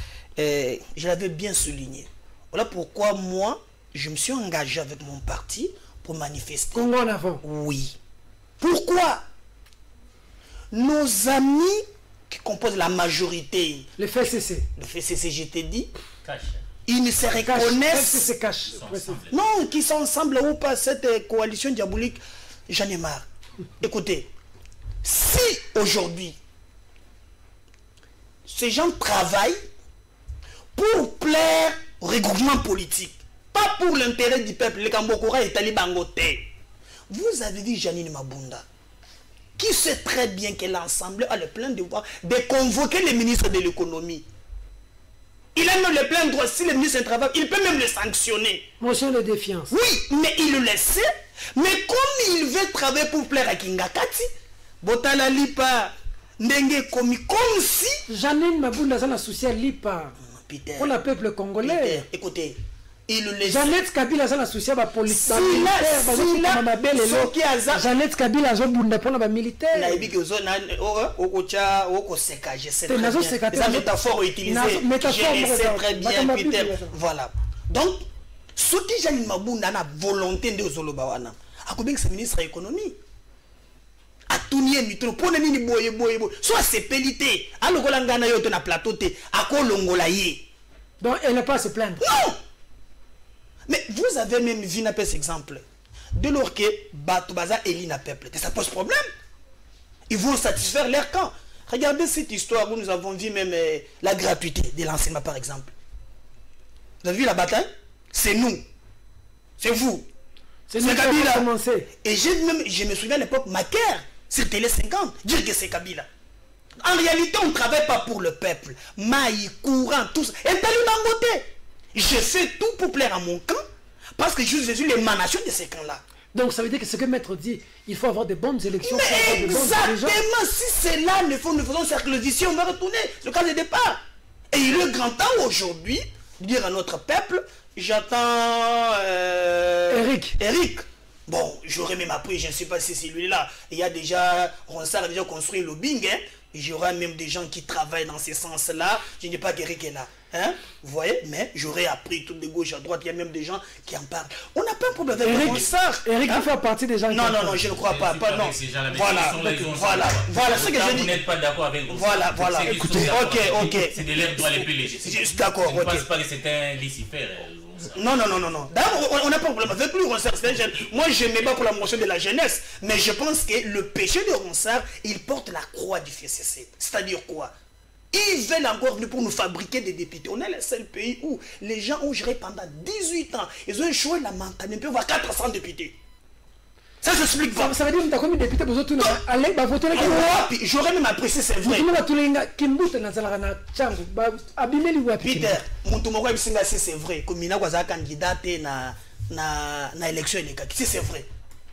je l'avais bien souligné. Voilà pourquoi moi, je me suis engagé avec mon parti pour manifester. Congo en avant. Oui. Pourquoi? Nos amis qui composent la majorité, le FCC, je t'ai dit, Cache. ils ne se reconnaissent. Non, qui sont ensemble ou pas, cette coalition diabolique, j'en ai marre. Écoutez, si aujourd'hui, ces gens travaillent pour plaire au regroupement politique, pas pour l'intérêt du peuple, les Kambokora et Talibangote. Vous avez dit Janine Mabunda, qui sait très bien que l'ensemble a le plein devoir de convoquer les ministres de l'économie. Il a même le plein droit, si le ministre travaille, il peut même le sanctionner. Motion de défiance. Oui, mais il le laisse. Mais comme il veut travailler pour plaire à Kingakati, Botala Lipa, Ndenge Komi, comme si... Janine Mabunda, ça la souci à Lipa. Pour le peuple congolais. Peter, écoutez, il le laisse. Jeannette Kabila, ça la souci à la police. Jeannette Kabila, ça bunda pour la militaire. La métaphore utilisée, je sais très bien, Peter. Voilà. Donc, ce qui Janine Mabunda a la volonté de Zolobawana, à combien que c'est ministre de l'économie? A tout nier mitro pour ne ni boye soit c'est pelité à l'ongolangana yo na plateau te à kolongola yé. Donc elle n'a pas à se plaindre. Non. Mais vous avez même vu un peu cet exemple. De lors que Batubaza Elina peuple, ça pose problème. Ils vont satisfaire leur camp. Regardez cette histoire où nous avons vu même la gratuité de l'enseignement par exemple. Vous avez vu la bataille? C'est nous. C'est vous. C'est nous qui avons commencé. Et je me souviens à l'époque, Macaire, sur Télé 50, dire que c'est Kabila. En réalité, on ne travaille pas pour le peuple. Maï, courant, tout ça. Et Tali Dangote. Je fais tout pour plaire à mon camp, parce que je suis l'émanation de ces camps-là. Donc ça veut dire que ce que Maître dit, il faut avoir de bonnes élections. Mais exactement, si c'est là, nous faisons cercle vicieux, on va retourner sur le cas de départ. Et il est grand temps aujourd'hui de dire à notre peuple, j'attends Eric. Bon, j'aurais même appris, je ne sais pas si c'est lui-là. Il y a déjà, Ronsard a déjà construit le lobbying, hein. J'aurai même des gens qui travaillent dans ce sens-là. Je ne dis pas qu'Eric est là. Hein? Vous voyez? Mais j'aurais appris tout de gauche à droite. Il y a même des gens qui en parlent. On n'a pas un problème avec Eric, Ronsard. Eric hein? fait partie des gens qui non, je ne crois pas. Non. Voilà ce que je dis. Vous n'êtes pas d'accord avec vous. Voilà. Écoutez, ok. C'est de l'air droit les plus légers. Je suis d'accord, je ne pense pas que c'est un Lucifer. Non. D'abord, on n'a pas de problème avec lui, Ronsard. Moi, je ne mets pas pour la motion de la jeunesse. Mais je pense que le péché de Ronsard, il porte la croix du FCC. C'est-à-dire quoi? Ils veulent encore venir pour nous fabriquer des députés. On est le seul pays où les gens ont géré pendant 18 ans. Ils ont échoué la mentalité. On peut avoir 400 députés. Ça s'explique pas. Ça veut dire que tu as combien de députés pour voter? J'aurais même apprécié, c'est vrai. Peter, si c'est vrai, comme il a candidat na élection, si c'est vrai.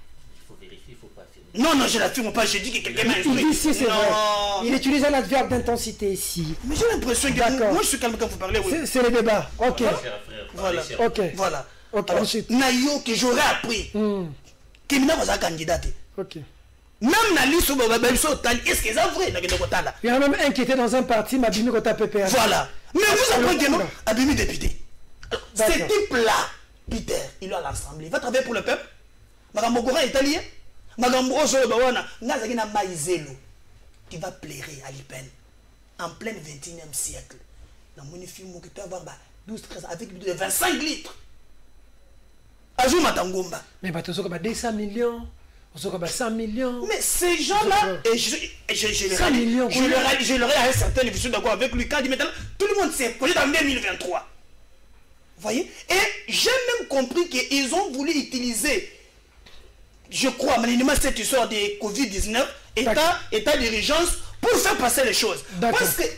Non, je l'affirme pas, je dis que quelqu'un m'a instruit. Ici, c'est vrai. Il utilise un adverbe d'intensité ici. Mais j'ai l'impression que moi je suis calme quand vous parlez. Oui. C'est le débat. Ok. Voilà. Ensuite. Nayo que j'aurais appris. Que Mina was un candidat. Ok. Même la liste où est-ce que c'est vrai? Il y en a même un qui était dans un parti, Mabimi Kota PPR. Voilà. Mais vous apprenez que non, Abimi député. Ce type-là, Peter, il est à l'Assemblée. Il va travailler pour le peuple. Madame Mogoran est italien. Madame Ozo Bawana, Nazagina Maïzelo, qui va plairer à l'IPN en plein 21e siècle. Dans mon film, qui peut avoir 12-13 avec 25 litres. Azuma Tangomba. Mais tu as 200 millions, 100 millions. Mais ces gens-là, et je leur ai à un certain niveau, je suis d'accord avec lui, quand il dit maintenant, tout le monde sait, projet en 2023. Vous voyez? Et j'ai même compris qu'ils ont voulu utiliser. Je crois, malheureusement, cette histoire de Covid-19, état d'urgence, pour faire passer les choses. Parce que,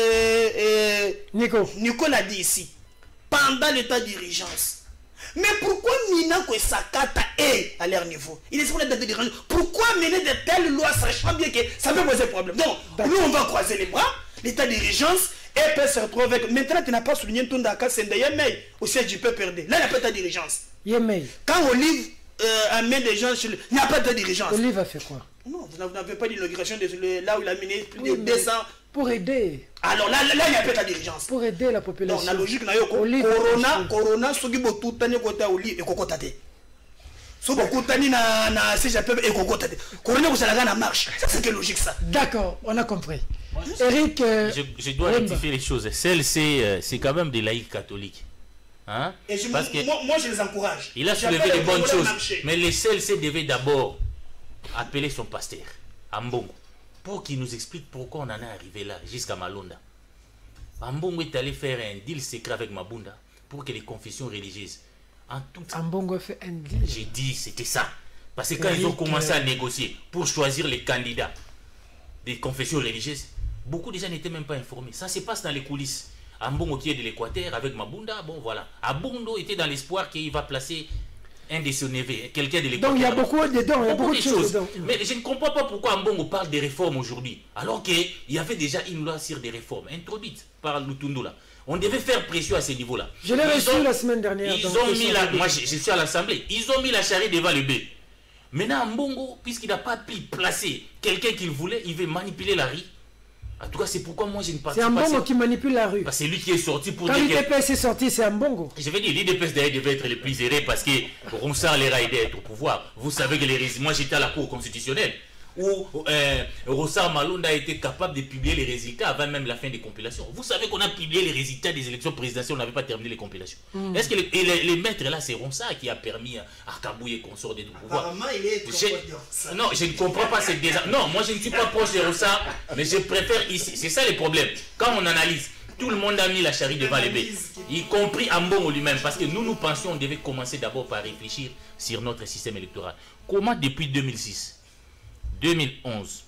Nico l'a dit ici, pendant l'état d'urgence. Mais pourquoi Mina Sakata est à leur niveau? Il est sur l'état d'urgence. Pourquoi mener de telles lois, sachant bien que ça peut poser problème? Donc, nous, on va croiser les bras, l'état d'urgence, et peut se retrouver avec. Maintenant, tu n'as pas souligné ton Dakar, c'est d'ailleurs, mais au siège du peuple perdre. Là, il n'y a pas d'état d'urgence. Quand Olive amène des gens sur le... Il n'y a pas de dirigeance. Olive a fait quoi? Non, vous n'avez pas l'inauguration de là où il a mené plus de 200... Pour aider. Alors là, il n'y a pas de dirigeance. Pour aider la population. Donc, la logique, Corona, Sogibo, tout tani kota Olive et Kokotate. Sobo Koutani na CGP et Kokotate. Corona, vous allez la marche. Ça, c'est quelle logique, ça? D'accord, on a compris. Eric... Je dois rectifier les choses. Celle, c'est quand même des laïcs catholiques. Hein? Parce que moi, je les encourage. Il a soulevé de bonnes choses. Mais les CLC devaient d'abord appeler son pasteur, Ambongo, pour qu'il nous explique pourquoi on en est arrivé là, jusqu'à Malonda. Ambongo est allé faire un deal secret avec Mabunda pour que les confessions religieuses, en tout... Ambongo fait un deal. J'ai dit c'était ça. Parce que quand ils ont commencé à négocier pour choisir les candidats des confessions religieuses, beaucoup de gens n'étaient même pas informés. Ça se passe dans les coulisses. Ambongo qui est de l'Équateur avec Mabunda, bon voilà. Abondo était dans l'espoir qu'il va placer un de ses neveux, quelqu'un de l'Équateur. Donc il y a beaucoup de choses. Mais je ne comprends pas pourquoi Ambongo parle des réformes aujourd'hui, alors qu'il y avait déjà une loi sur des réformes introduite par Lutundu là. On devait faire pression à ce niveau-là. Je l'ai reçu la semaine dernière. Moi je suis à l'Assemblée, ils ont mis la charrue devant le bœuf. Maintenant Ambongo, puisqu'il n'a pas pu placer quelqu'un qu'il voulait, il veut manipuler la rue. En tout cas, c'est pourquoi moi je ne participe pas. C'est Ambongo qui manipule la rue. C'est lui qui est sorti pour dire. Quand l'IDPS est sorti, c'est Ambongo. Je vais dire, l'IDPS d'ailleurs devait être le plus erré parce que Ronsard les a aidés à être au pouvoir. Vous savez que moi j'étais à la Cour constitutionnelle où Ronsard Malonda a été capable de publier les résultats avant même la fin des compilations. Vous savez qu'on a publié les résultats des élections présidentielles, on n'avait pas terminé les compilations. Est-ce que les maîtres là, c'est Ronsard qui a permis à Kabouye et consort d'être au pouvoir? Apparemment, il est trop non, je ne comprends pas cette désordre. Non, moi je ne suis pas proche de Ronsard, mais je préfère ici. C'est ça le problème. Quand on analyse, Tout le monde a mis la charrue devant les bêtes, y compris Ambongo lui-même, parce que nous pensions qu'on devait commencer d'abord par réfléchir sur notre système électoral. Comment depuis 2006, 2011,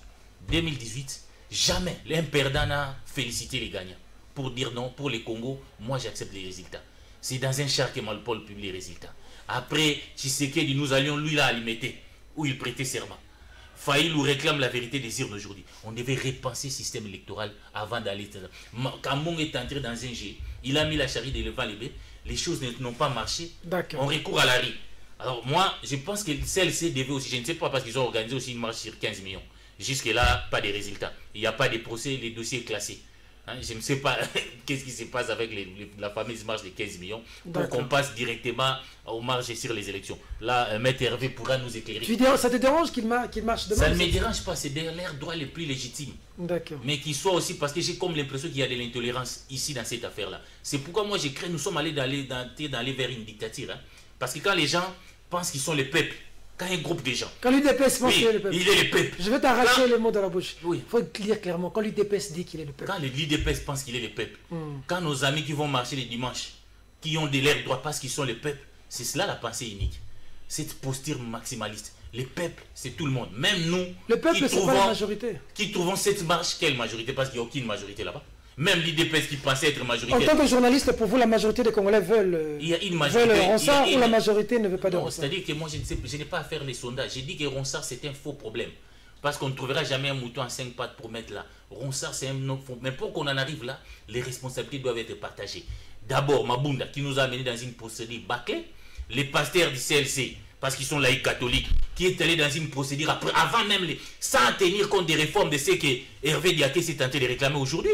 2018, jamais un perdant n'a félicité les gagnants pour dire non, pour les Congo, moi j'accepte les résultats. C'est dans un char que Malpol publie les résultats. Après, Tshisekedi, nous allions lui là à Limete, où il prêtait serment. Faïl nous réclame la vérité des urnes aujourd'hui. On devait repenser le système électoral avant d'aller. Quand Mong est entré dans un jeu, il a mis la charrue devant les bêtes, les choses n'ont pas marché. On recourt à la rue. Alors moi, je pense que celle-ci devait aussi, je ne sais pas, parce qu'ils ont organisé aussi une marche sur 15 millions. Jusque-là, pas de résultats. Il n'y a pas de procès, les dossiers classés. Hein, je ne sais pas qu'est-ce qui se passe avec la fameuse marche de 15 millions pour qu'on passe directement aux marches sur les élections. Là, Maître Hervé pourra nous éclairer. Ça te dérange qu'il marche demain? Ça ne me dérange pas, c'est leur droit le plus légitime. Mais qu'il soit aussi, parce que j'ai comme l'impression qu'il y a de l'intolérance ici dans cette affaire-là. C'est pourquoi moi j'ai craint, nous sommes allés d'aller vers une dictature. Hein. Parce que quand les gens pensent qu'ils sont le peuple, quand un groupe de gens... Quand l'UDPS pense qu'il est le peuple. Il est le peuple. Je vais t'arracher les mots de la bouche. Oui. Il faut dire clairement, quand l'UDPS dit qu'il est le peuple. Quand l'UDPS pense qu'il est le peuple. Quand nos amis qui vont marcher les dimanches, qui ont de l'air droit parce qu'ils sont le peuple, c'est cela la pensée unique. Cette posture maximaliste. Le peuple, c'est tout le monde. Même nous, le peuple, c'est pas la majorité. Qui trouvons cette marche, quelle majorité? Parce qu'il n'y a aucune majorité là-bas. Même l'UDPS qui pensait être majoritaire. En tant que journaliste, pour vous, la majorité des Congolais veulent Ronsard ou la majorité ne veut pas de Ronsard? C'est-à-dire que moi, je n'ai pas à faire les sondages. J'ai dit que Ronsard, c'est un faux problème. Parce qu'on ne trouvera jamais un mouton à 5 pattes pour mettre là. Ronsard, c'est un autre faux. Mais pour qu'on en arrive là, les responsabilités doivent être partagées. D'abord, Mabunda, qui nous a amenés dans une procédure bâclée. Les pasteurs du CLC, parce qu'ils sont laïcs catholiques, qui est allé dans une procédure avant même, sans tenir compte des réformes de ce que Hervé Diaké s'est tenté de réclamer aujourd'hui.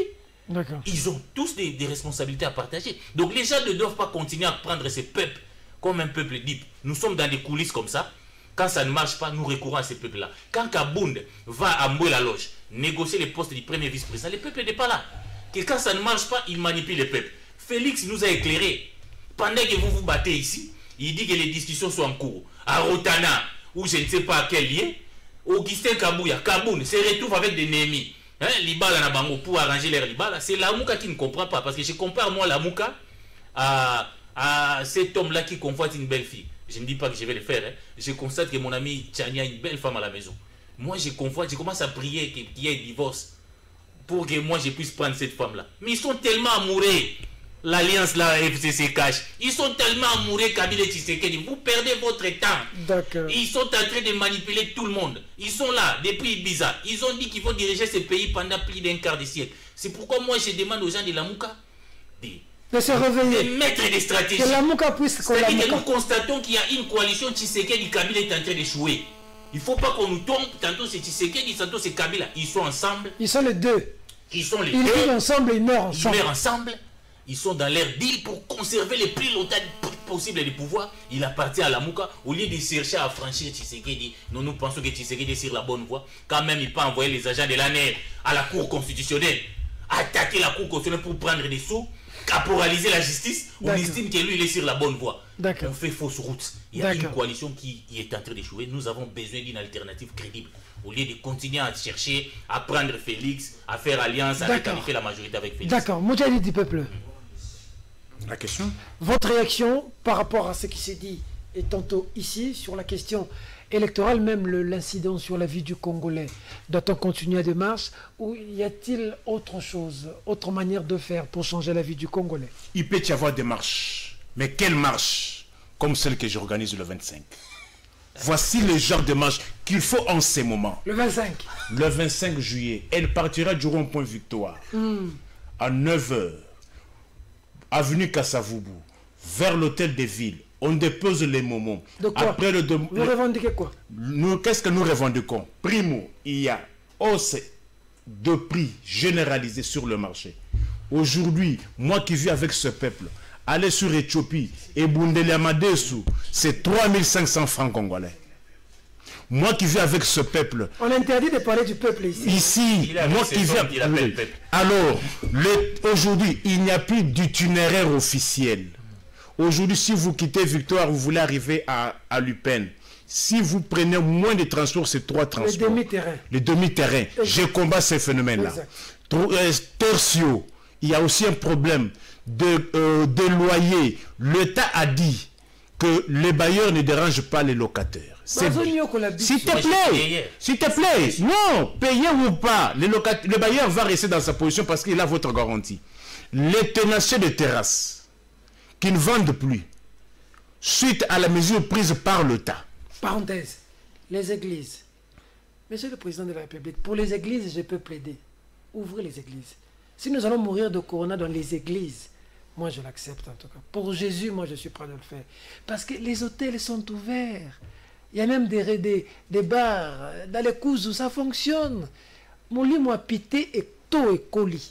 Ils ont tous des responsabilités à partager. Donc les gens ne doivent pas continuer à prendre ce peuple comme un peuple libre. Nous sommes dans des coulisses comme ça. Quand ça ne marche pas, nous recourons à ces peuples-là. Quand Kabound va à Mboué-la-Loge négocier les postes du premier vice-président, le peuple n'est pas là. Et quand ça ne marche pas, il manipule le peuple. Félix nous a éclairé. Pendant que vous vous battez ici, il dit que les discussions sont en cours. À Rotana, ou je ne sais pas à quel lien, Augustin Kabouya, Kabound se retrouve avec des Néhémis. Hein, Libala na bango pour arranger l'air Libala, c'est Lamouka qui ne comprend pas, parce que je compare moi Lamouka à cet homme-là qui convoite une belle fille. Je ne dis pas que je vais le faire, hein. Je constate que mon ami Tchania a une belle femme à la maison. Moi je commence à prier qu'il y ait un divorce pour que moi je puisse prendre cette femme-là. Mais ils sont tellement amoureux, l'alliance là, FCC cache. Ils sont tellement amoureux, Kabila et Tshisekedi. Vous perdez votre temps. Ils sont en train de manipuler tout le monde. Ils sont là depuis Ibiza. Ils ont dit qu'ils vont diriger ce pays pendant plus d'un quart de siècle. C'est pourquoi moi je demande aux gens de Lamouka de se réveiller, de mettre des stratégies. Que Lamouka puisse. C'est-à-dire que nous constatons qu'il y a une coalition Tshisekedi Kabila est en train d'échouer. Il ne faut pas qu'on nous trompe. Tantôt c'est Tshisekedi, tantôt c'est Kabila. Ils sont ensemble. Ils sont les deux. Ils vivent ensemble, ils meurent ensemble. Ils meurent ensemble. Ils sont dans leur deal pour conserver le plus longtemps possible les pouvoirs. Il appartient à Lamouka. Au lieu de chercher à franchir Tshisekedi, nous pensons que Tshisekedi est sur la bonne voie. Quand même, il peut envoyer les agents de l'ANR à la Cour constitutionnelle, attaquer la Cour constitutionnelle pour prendre des sous, caporaliser la justice. On estime que lui, il est sur la bonne voie. On fait fausse route. Il y a une coalition qui est en train d'échouer. Nous avons besoin d'une alternative crédible. Au lieu de continuer à chercher à prendre Félix, à faire alliance, à qualifier la majorité avec Félix. D'accord. Moudjahid du peuple. La question? Votre réaction par rapport à ce qui s'est dit, et tantôt ici, sur la question électorale, même l'incident sur la vie du Congolais. Doit-on continuer à démarche ou y a-t-il autre chose, autre manière de faire pour changer la vie du Congolais? Il peut y avoir des marches. Mais quelle marche? Comme celle que j'organise le 25. Voici le genre de marche qu'il faut en ces moments. Le 25? Le 25 juillet. Elle partira du rond-point Victoire. À 9h. Avenue Kassavoubou, vers l'hôtel de ville, on dépose les moments. De quoi? Après vous revendiquez quoi? Qu'est-ce que nous revendiquons? Primo, il y a hausse de prix généralisée sur le marché. Aujourd'hui, moi qui vis avec ce peuple, aller sur Éthiopie et Bundeli Amadesu, c'est 3500 francs congolais. Moi qui vis avec ce peuple. On interdit de parler du peuple ici. Ici, moi qui vis avec le peuple. Alors, aujourd'hui, il n'y a plus d'itinéraire officiel. Aujourd'hui, si vous quittez Victoire, vous voulez arriver à Lupin. Si vous prenez moins de transports, c'est 3 transports. Les demi-terrains. Les demi-terrains. Je combats ces phénomènes-là. Tertio, il y a aussi un problème de loyer. L'État a dit que les bailleurs ne dérangent pas les locataires. S'il te plaît, non, payez ou pas, le bailleur va rester dans sa position parce qu'il a votre garantie. Les tenanciers de terrasse qui ne vendent plus, suite à la mesure prise par l'État. Parenthèse, les églises. Monsieur le Président de la République, pour les églises, je peux plaider. Ouvrez les églises. Si nous allons mourir de corona dans les églises, moi je l'accepte en tout cas. Pour Jésus, moi je suis prêt à le faire. Parce que les hôtels sont ouverts. Il y a même des bars, dans les coups où ça fonctionne. Mon lit, moi, pité et tôt et colis.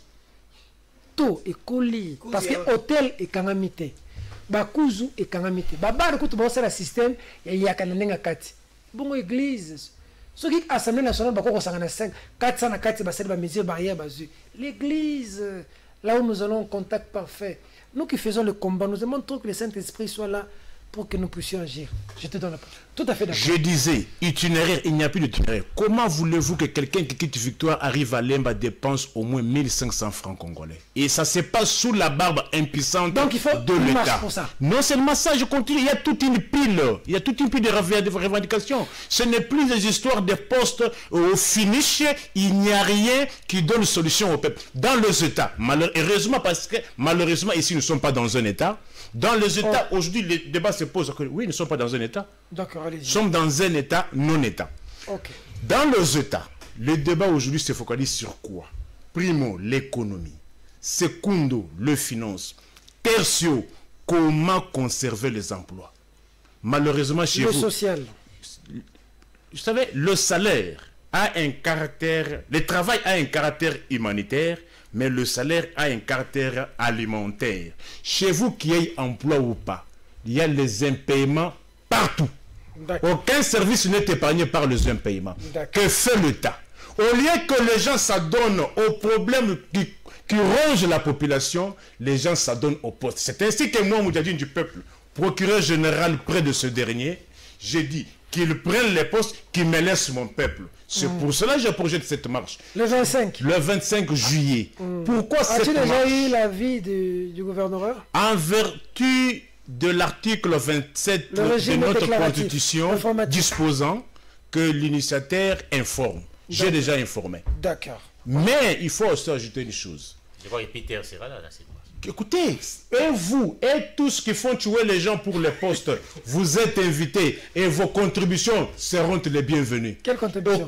Tôt et colis. Parce que hôtel est kangamité. Bakuzu et kangamité. Babar, écoute, bon, c'est le système, il y a kananenga kati. Bon, église. Ce qui est l'Assemblée nationale, bako 5 400 na kati, c'est la mesure barrière basu. L'église, là où nous allons en contact parfait. Nous qui faisons le combat, nous demandons que le Saint-Esprit soit là pour que nous puissions agir. Je te donne la parole. Tout à fait d'accord. Je disais, itinéraire, il n'y a plus d'itinéraire. Comment voulez-vous que quelqu'un qui quitte Victoire arrive à Lemba dépense au moins 1500 francs congolais? Et ça se passe sous la barbe impuissante de l'État. Non seulement ça, je continue, il y a toute une pile. Il y a toute une pile de revendications. Ce n'est plus des histoires de postes au finish. Il n'y a rien qui donne solution au peuple. Dans les États, malheureusement, parce que malheureusement, ici, nous ne sommes pas dans un État. Dans les États, aujourd'hui, le débat se pose que oui, nous ne sommes pas dans un État. D'accord, allez-y. Nous sommes dans un État non-État. Okay. Dans les États, le débat aujourd'hui se focalise sur quoi? Primo, l'économie. Secundo, le finance. Tertio, comment conserver les emplois. Malheureusement, chez vous... Le social. Vous savez, le salaire a un caractère... Le travail a un caractère humanitaire, mais le salaire a un caractère alimentaire. Chez vous, qu'il y ait emploi ou pas, il y a les impayements partout. Aucun service n'est épargné par les impayements. Que fait l'État? Au lieu que les gens s'adonnent aux problèmes qui rongent la population, les gens s'adonnent aux postes. C'est ainsi que moi, Moudjadine du peuple, procureur général près de ce dernier, j'ai dit qu'ils prennent les postes, qu'ils me laissent mon peuple. C'est pour cela que je projette cette marche. Le 25. Le 25 juillet. Pourquoi cette marche? As-tu déjà eu l'avis du gouverneur? En vertu de l'article 27 de notre Constitution, disposant que l'initiateur informe. J'ai déjà informé. D'accord. Mais il faut aussi ajouter une chose. Je vois que Peter sera là, cette marche. Écoutez, et vous, et tous qui font tuer les gens pour les postes, vous êtes invités et vos contributions seront les bienvenues. Quelle contribution?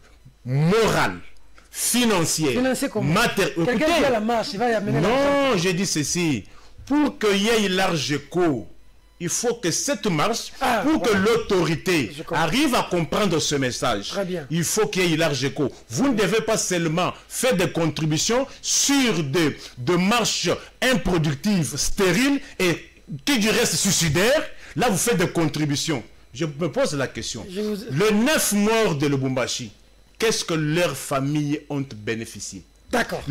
Morale, financière, matérielle. Quelqu'un qui a la marche, il va y amener. Non, j'ai dit ceci. Pour qu'il y ait large écho, il faut que cette marche, pour que l'autorité arrive à comprendre ce message, il faut qu'il y ait large écho. Vous ne devez pas seulement faire des contributions sur des marches improductives, stériles et qui du reste suicidaires. Là, vous faites des contributions. Je me pose la question. Les 9 morts de Lubumbashi, qu'est-ce que leurs familles ont bénéficié? D'accord.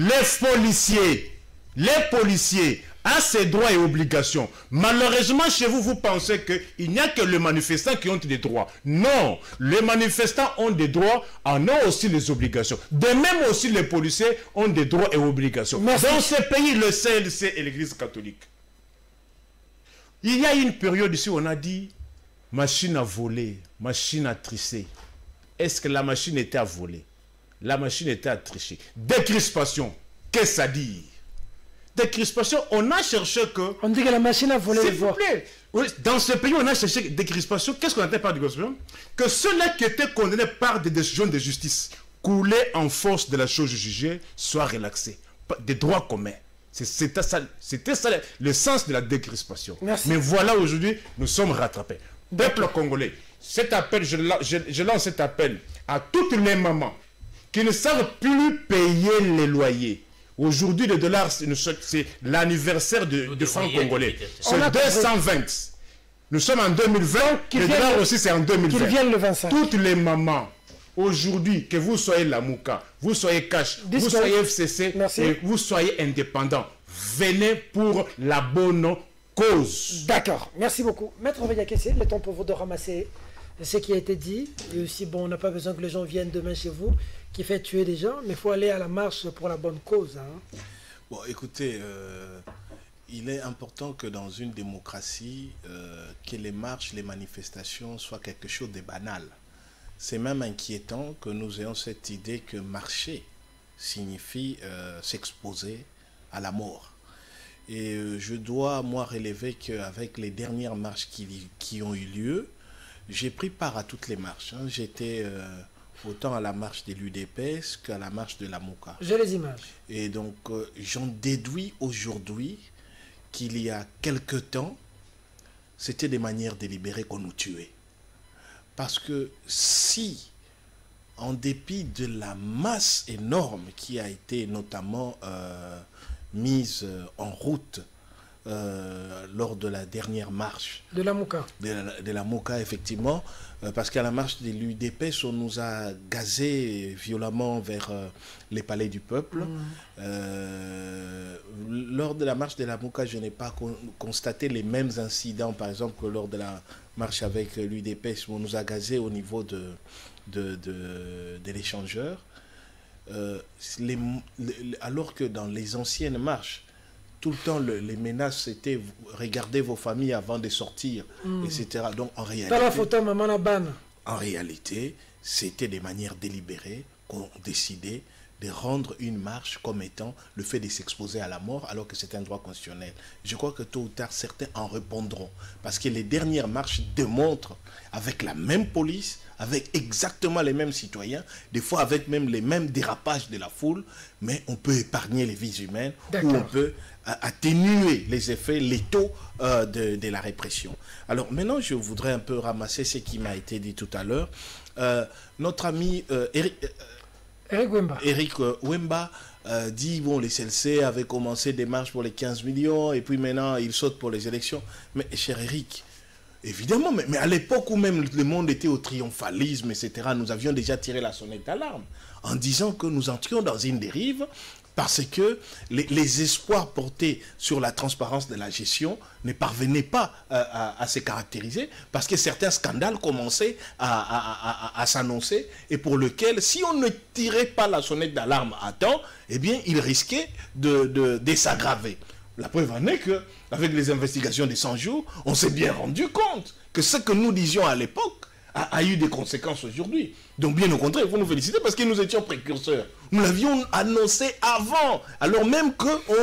Les policiers ont ses droits et obligations. Malheureusement, chez vous, vous pensez qu'il n'y a que les manifestants qui ont des droits. Non, les manifestants ont des droits, en ont aussi les obligations. De même aussi, les policiers ont des droits et obligations. Merci. Dans ce pays, le CLC et l'Église catholique. Il y a une période ici où on a dit machine à voler, machine à tricher. Est-ce que la machine était à voler? La machine était à tricher. Décrispation, qu'est-ce que ça dit? Décrispation, on a cherché que... On dit que la machine a volé les voix. Oui, dans ce pays, on a cherché décrispation. Qu'est-ce qu'on entend par décrispation? Que ceux-là qui étaient condamnés par des décisions de justice, coulés en force de la chose jugée, soient relaxés. Des droits communs. C'était ça le sens de la décrispation. Merci. Mais voilà, aujourd'hui, nous sommes rattrapés. Peuple congolais, cet appel, je lance cet appel à toutes les mamans qui ne savent plus payer les loyers. Aujourd'hui, le dollar, c'est l'anniversaire du franc congolais. C'est 220. Nous sommes en 2020. Le dollar aussi, c'est en 2020. Qu'ils viennent le 25. Toutes les mamans, aujourd'hui, que vous soyez la Mouka, vous soyez Cash, vous soyez FCC, et vous soyez indépendants, venez pour la bonne cause. D'accord. Merci beaucoup. Maître Veillakessé, le temps pour vous de ramasser ce qui a été dit. Et aussi, bon, on n'a pas besoin que les gens viennent demain chez vous, qui fait tuer des gens, mais il faut aller à la marche pour la bonne cause. Hein. Bon, écoutez, il est important que dans une démocratie, que les marches, les manifestations soient quelque chose de banal. C'est même inquiétant que nous ayons cette idée que marcher signifie s'exposer à la mort. Et je dois, moi, relever qu'avec les dernières marches qui ont eu lieu, j'ai pris part à toutes les marches. Hein. J'étais autant à la marche de l'UDPS qu'à la marche de la MOCA. J'ai les images. Et donc, j'en déduis aujourd'hui qu'il y a quelque temps, c'était des manières délibérées qu'on nous tuait. Parce que si, en dépit de la masse énorme qui a été notamment mise en route lors de la dernière marche de la MOCA, de la MOCA, effectivement, parce qu'à la marche de l'UDPS, on nous a gazé violemment vers les palais du peuple. Lors de la marche de la MOCA, je n'ai pas constaté les mêmes incidents, par exemple, que lors de la marche avec l'UDPS, où on nous a gazé au niveau de l'échangeur. Alors que dans les anciennes marches, tout le temps, les menaces, c'était regardez vos familles avant de sortir, etc. Donc, en réalité, c'était des manières délibérées qu'on décidait de rendre une marche comme étant le fait de s'exposer à la mort, alors que c'est un droit constitutionnel. Je crois que tôt ou tard, certains en répondront. Parce que les dernières marches démontrent, avec la même police, avec exactement les mêmes citoyens, des fois avec même les mêmes dérapages de la foule, mais on peut épargner les vies humaines, ou on peut atténuer les effets létaux de la répression. Alors maintenant, je voudrais un peu ramasser ce qui m'a été dit tout à l'heure. Notre ami Eric Wemba dit, bon, les CLC avaient commencé des marches pour les 15 millions, et puis maintenant, ils sautent pour les élections. Mais, cher Eric, évidemment, mais à l'époque où même le monde était au triomphalisme, etc., nous avions déjà tiré la sonnette d'alarme en disant que nous entrions dans une dérive parce que les espoirs portés sur la transparence de la gestion ne parvenaient pas à se caractériser parce que certains scandales commençaient à s'annoncer et pour lesquels, si on ne tirait pas la sonnette d'alarme à temps, eh bien, ils risquaient de s'aggraver. La preuve en est qu'avec les investigations des 100 jours, on s'est bien rendu compte que ce que nous disions à l'époque a eu des conséquences aujourd'hui. Donc bien au contraire, il faut nous féliciter parce que nous étions précurseurs. Nous l'avions annoncé avant, alors même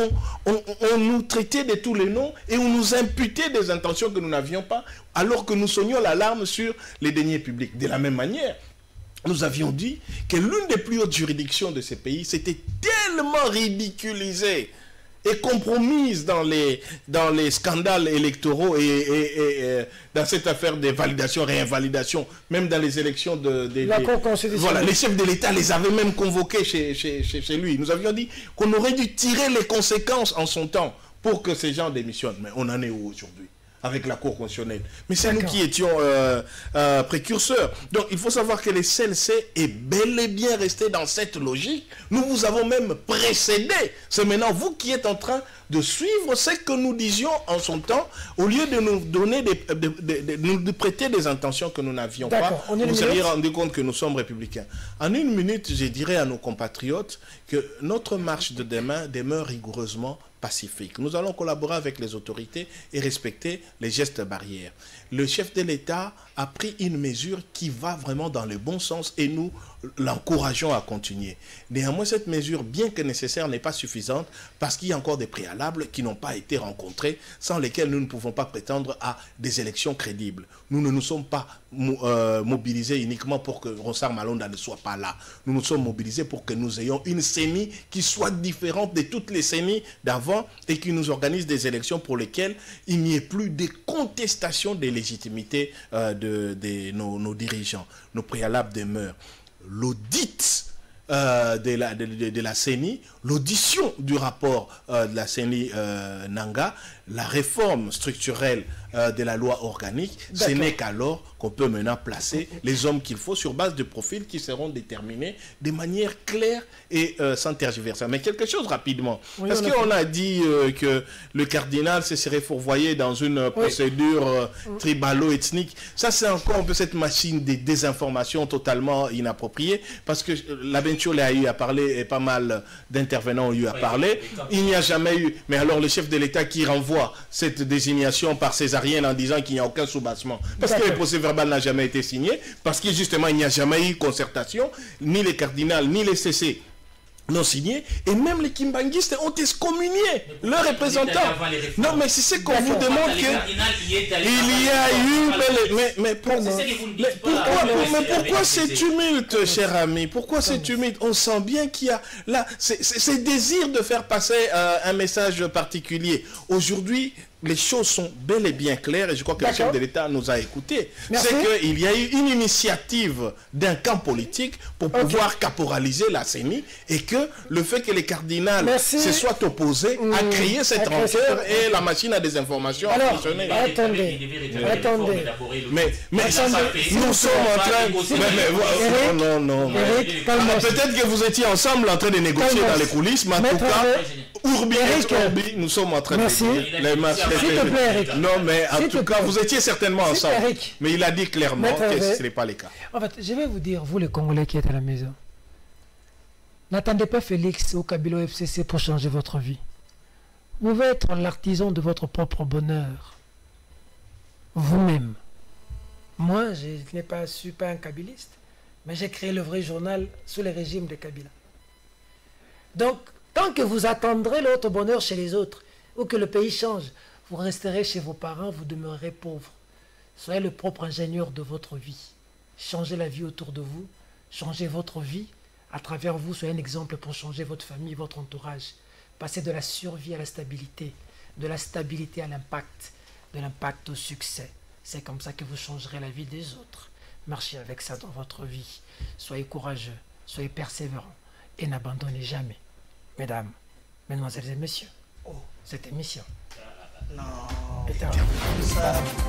qu'on nous traitait de tous les noms et on nous imputait des intentions que nous n'avions pas, alors que nous sonnions l'alarme sur les deniers publics. De la même manière, nous avions dit que l'une des plus hautes juridictions de ces pays s'était tellement ridiculisée et compromise dans les scandales électoraux et dans cette affaire de validation, réinvalidation, même dans les élections la Cour constitutionnelle. Voilà, les chefs de l'État les avaient même convoqués chez lui. Nous avions dit qu'on aurait dû tirer les conséquences en son temps pour que ces gens démissionnent. Mais on en est où aujourd'hui ? Avec la Cour constitutionnelle. Mais c'est nous qui étions précurseurs. Donc il faut savoir que les CLC est bel et bien resté dans cette logique. Nous vous avons même précédé. C'est maintenant vous qui êtes en train de suivre ce que nous disions en son temps, au lieu de nous donner de prêter des intentions que nous n'avions pas. Vous seriez rendu compte que nous sommes républicains. En une minute, je dirais à nos compatriotes que notre marche de demain demeure rigoureusement pacifique. Nous allons collaborer avec les autorités et respecter les gestes barrières. Le chef de l'État a pris une mesure qui va vraiment dans le bon sens et nous l'encourageons à continuer. Néanmoins, cette mesure, bien que nécessaire, n'est pas suffisante parce qu'il y a encore des préalables qui n'ont pas été rencontrés, sans lesquels nous ne pouvons pas prétendre à des élections crédibles. Nous ne nous sommes pas mobilisés uniquement pour que Ronsard Malonda ne soit pas là. Nous nous sommes mobilisés pour que nous ayons une CENI qui soit différente de toutes les CENI d'avant et qui nous organise des élections pour lesquelles il n'y ait plus de contestation des légitimités de nos dirigeants. Nos préalables demeurent. L'audit de la CENI, l'audition du rapport de la CENI Nanga, la réforme structurelle de la loi organique. Ce n'est qu'alors qu'on peut maintenant placer les hommes qu'il faut sur base de profils qui seront déterminés de manière claire et sans tergiversation. Mais quelque chose rapidement. Oui, parce qu'on a dit que le cardinal se serait fourvoyé dans une procédure tribalo-ethnique. Ça, c'est encore un peu cette machine de désinformation totalement inappropriée, parce que la Benchole a eu à parler et pas mal d'intervenants ont eu à parler. Il n'y a jamais eu... Mais alors, le chef de l'État qui renvoie cette désignation par césarienne en disant qu'il n'y a aucun soubassement, parce que le procès-verbal n'a jamais été signé, parce que justement, il n'y a jamais eu concertation, ni les cardinals, ni les CC non signé, et même les kimbanguistes ont excommunié leurs représentants. Non, mais c'est ce qu'on vous demande que il y a eu... Mais pourquoi ce tumulte, cher ami? Pourquoi ce tumulte? On sent bien qu'il y a là, c'est désir de faire passer un message particulier. Aujourd'hui, les choses sont bel et bien claires et je crois que le chef de l'État nous a écoutés. C'est qu'il y a eu une initiative d'un camp politique pour pouvoir caporaliser la CENI et que le fait que les cardinals se soient opposés a créé cette rancœur et la machine à désinformation a fonctionné. Attendez. Mais nous sommes en train... Non. Peut-être que vous étiez ensemble en train de négocier dans les coulisses, mais en tout cas, Urbi et Orbi, nous sommes en train de dire les marches. S'il te plaît, Eric. Non, mais en tout cas, vous étiez certainement ensemble. Mais il a dit clairement que ce n'est pas le cas. En fait, je vais vous dire, vous les Congolais qui êtes à la maison, n'attendez pas Félix au Kabila FCC pour changer votre vie. Vous pouvez être l'artisan de votre propre bonheur. Vous-même. Moi, je n'ai pas su pas un kabiliste, mais j'ai créé le vrai journal sous le régime de Kabila. Donc, tant que vous attendrez l'autre bonheur chez les autres, ou que le pays change, vous resterez chez vos parents, vous demeurerez pauvres. Soyez le propre ingénieur de votre vie. Changez la vie autour de vous, changez votre vie. À travers vous, soyez un exemple pour changer votre famille, votre entourage. Passez de la survie à la stabilité, de la stabilité à l'impact, de l'impact au succès. C'est comme ça que vous changerez la vie des autres. Marchez avec ça dans votre vie. Soyez courageux, soyez persévérants et n'abandonnez jamais. Mesdames, mesdemoiselles et messieurs, cette émission. Non. Est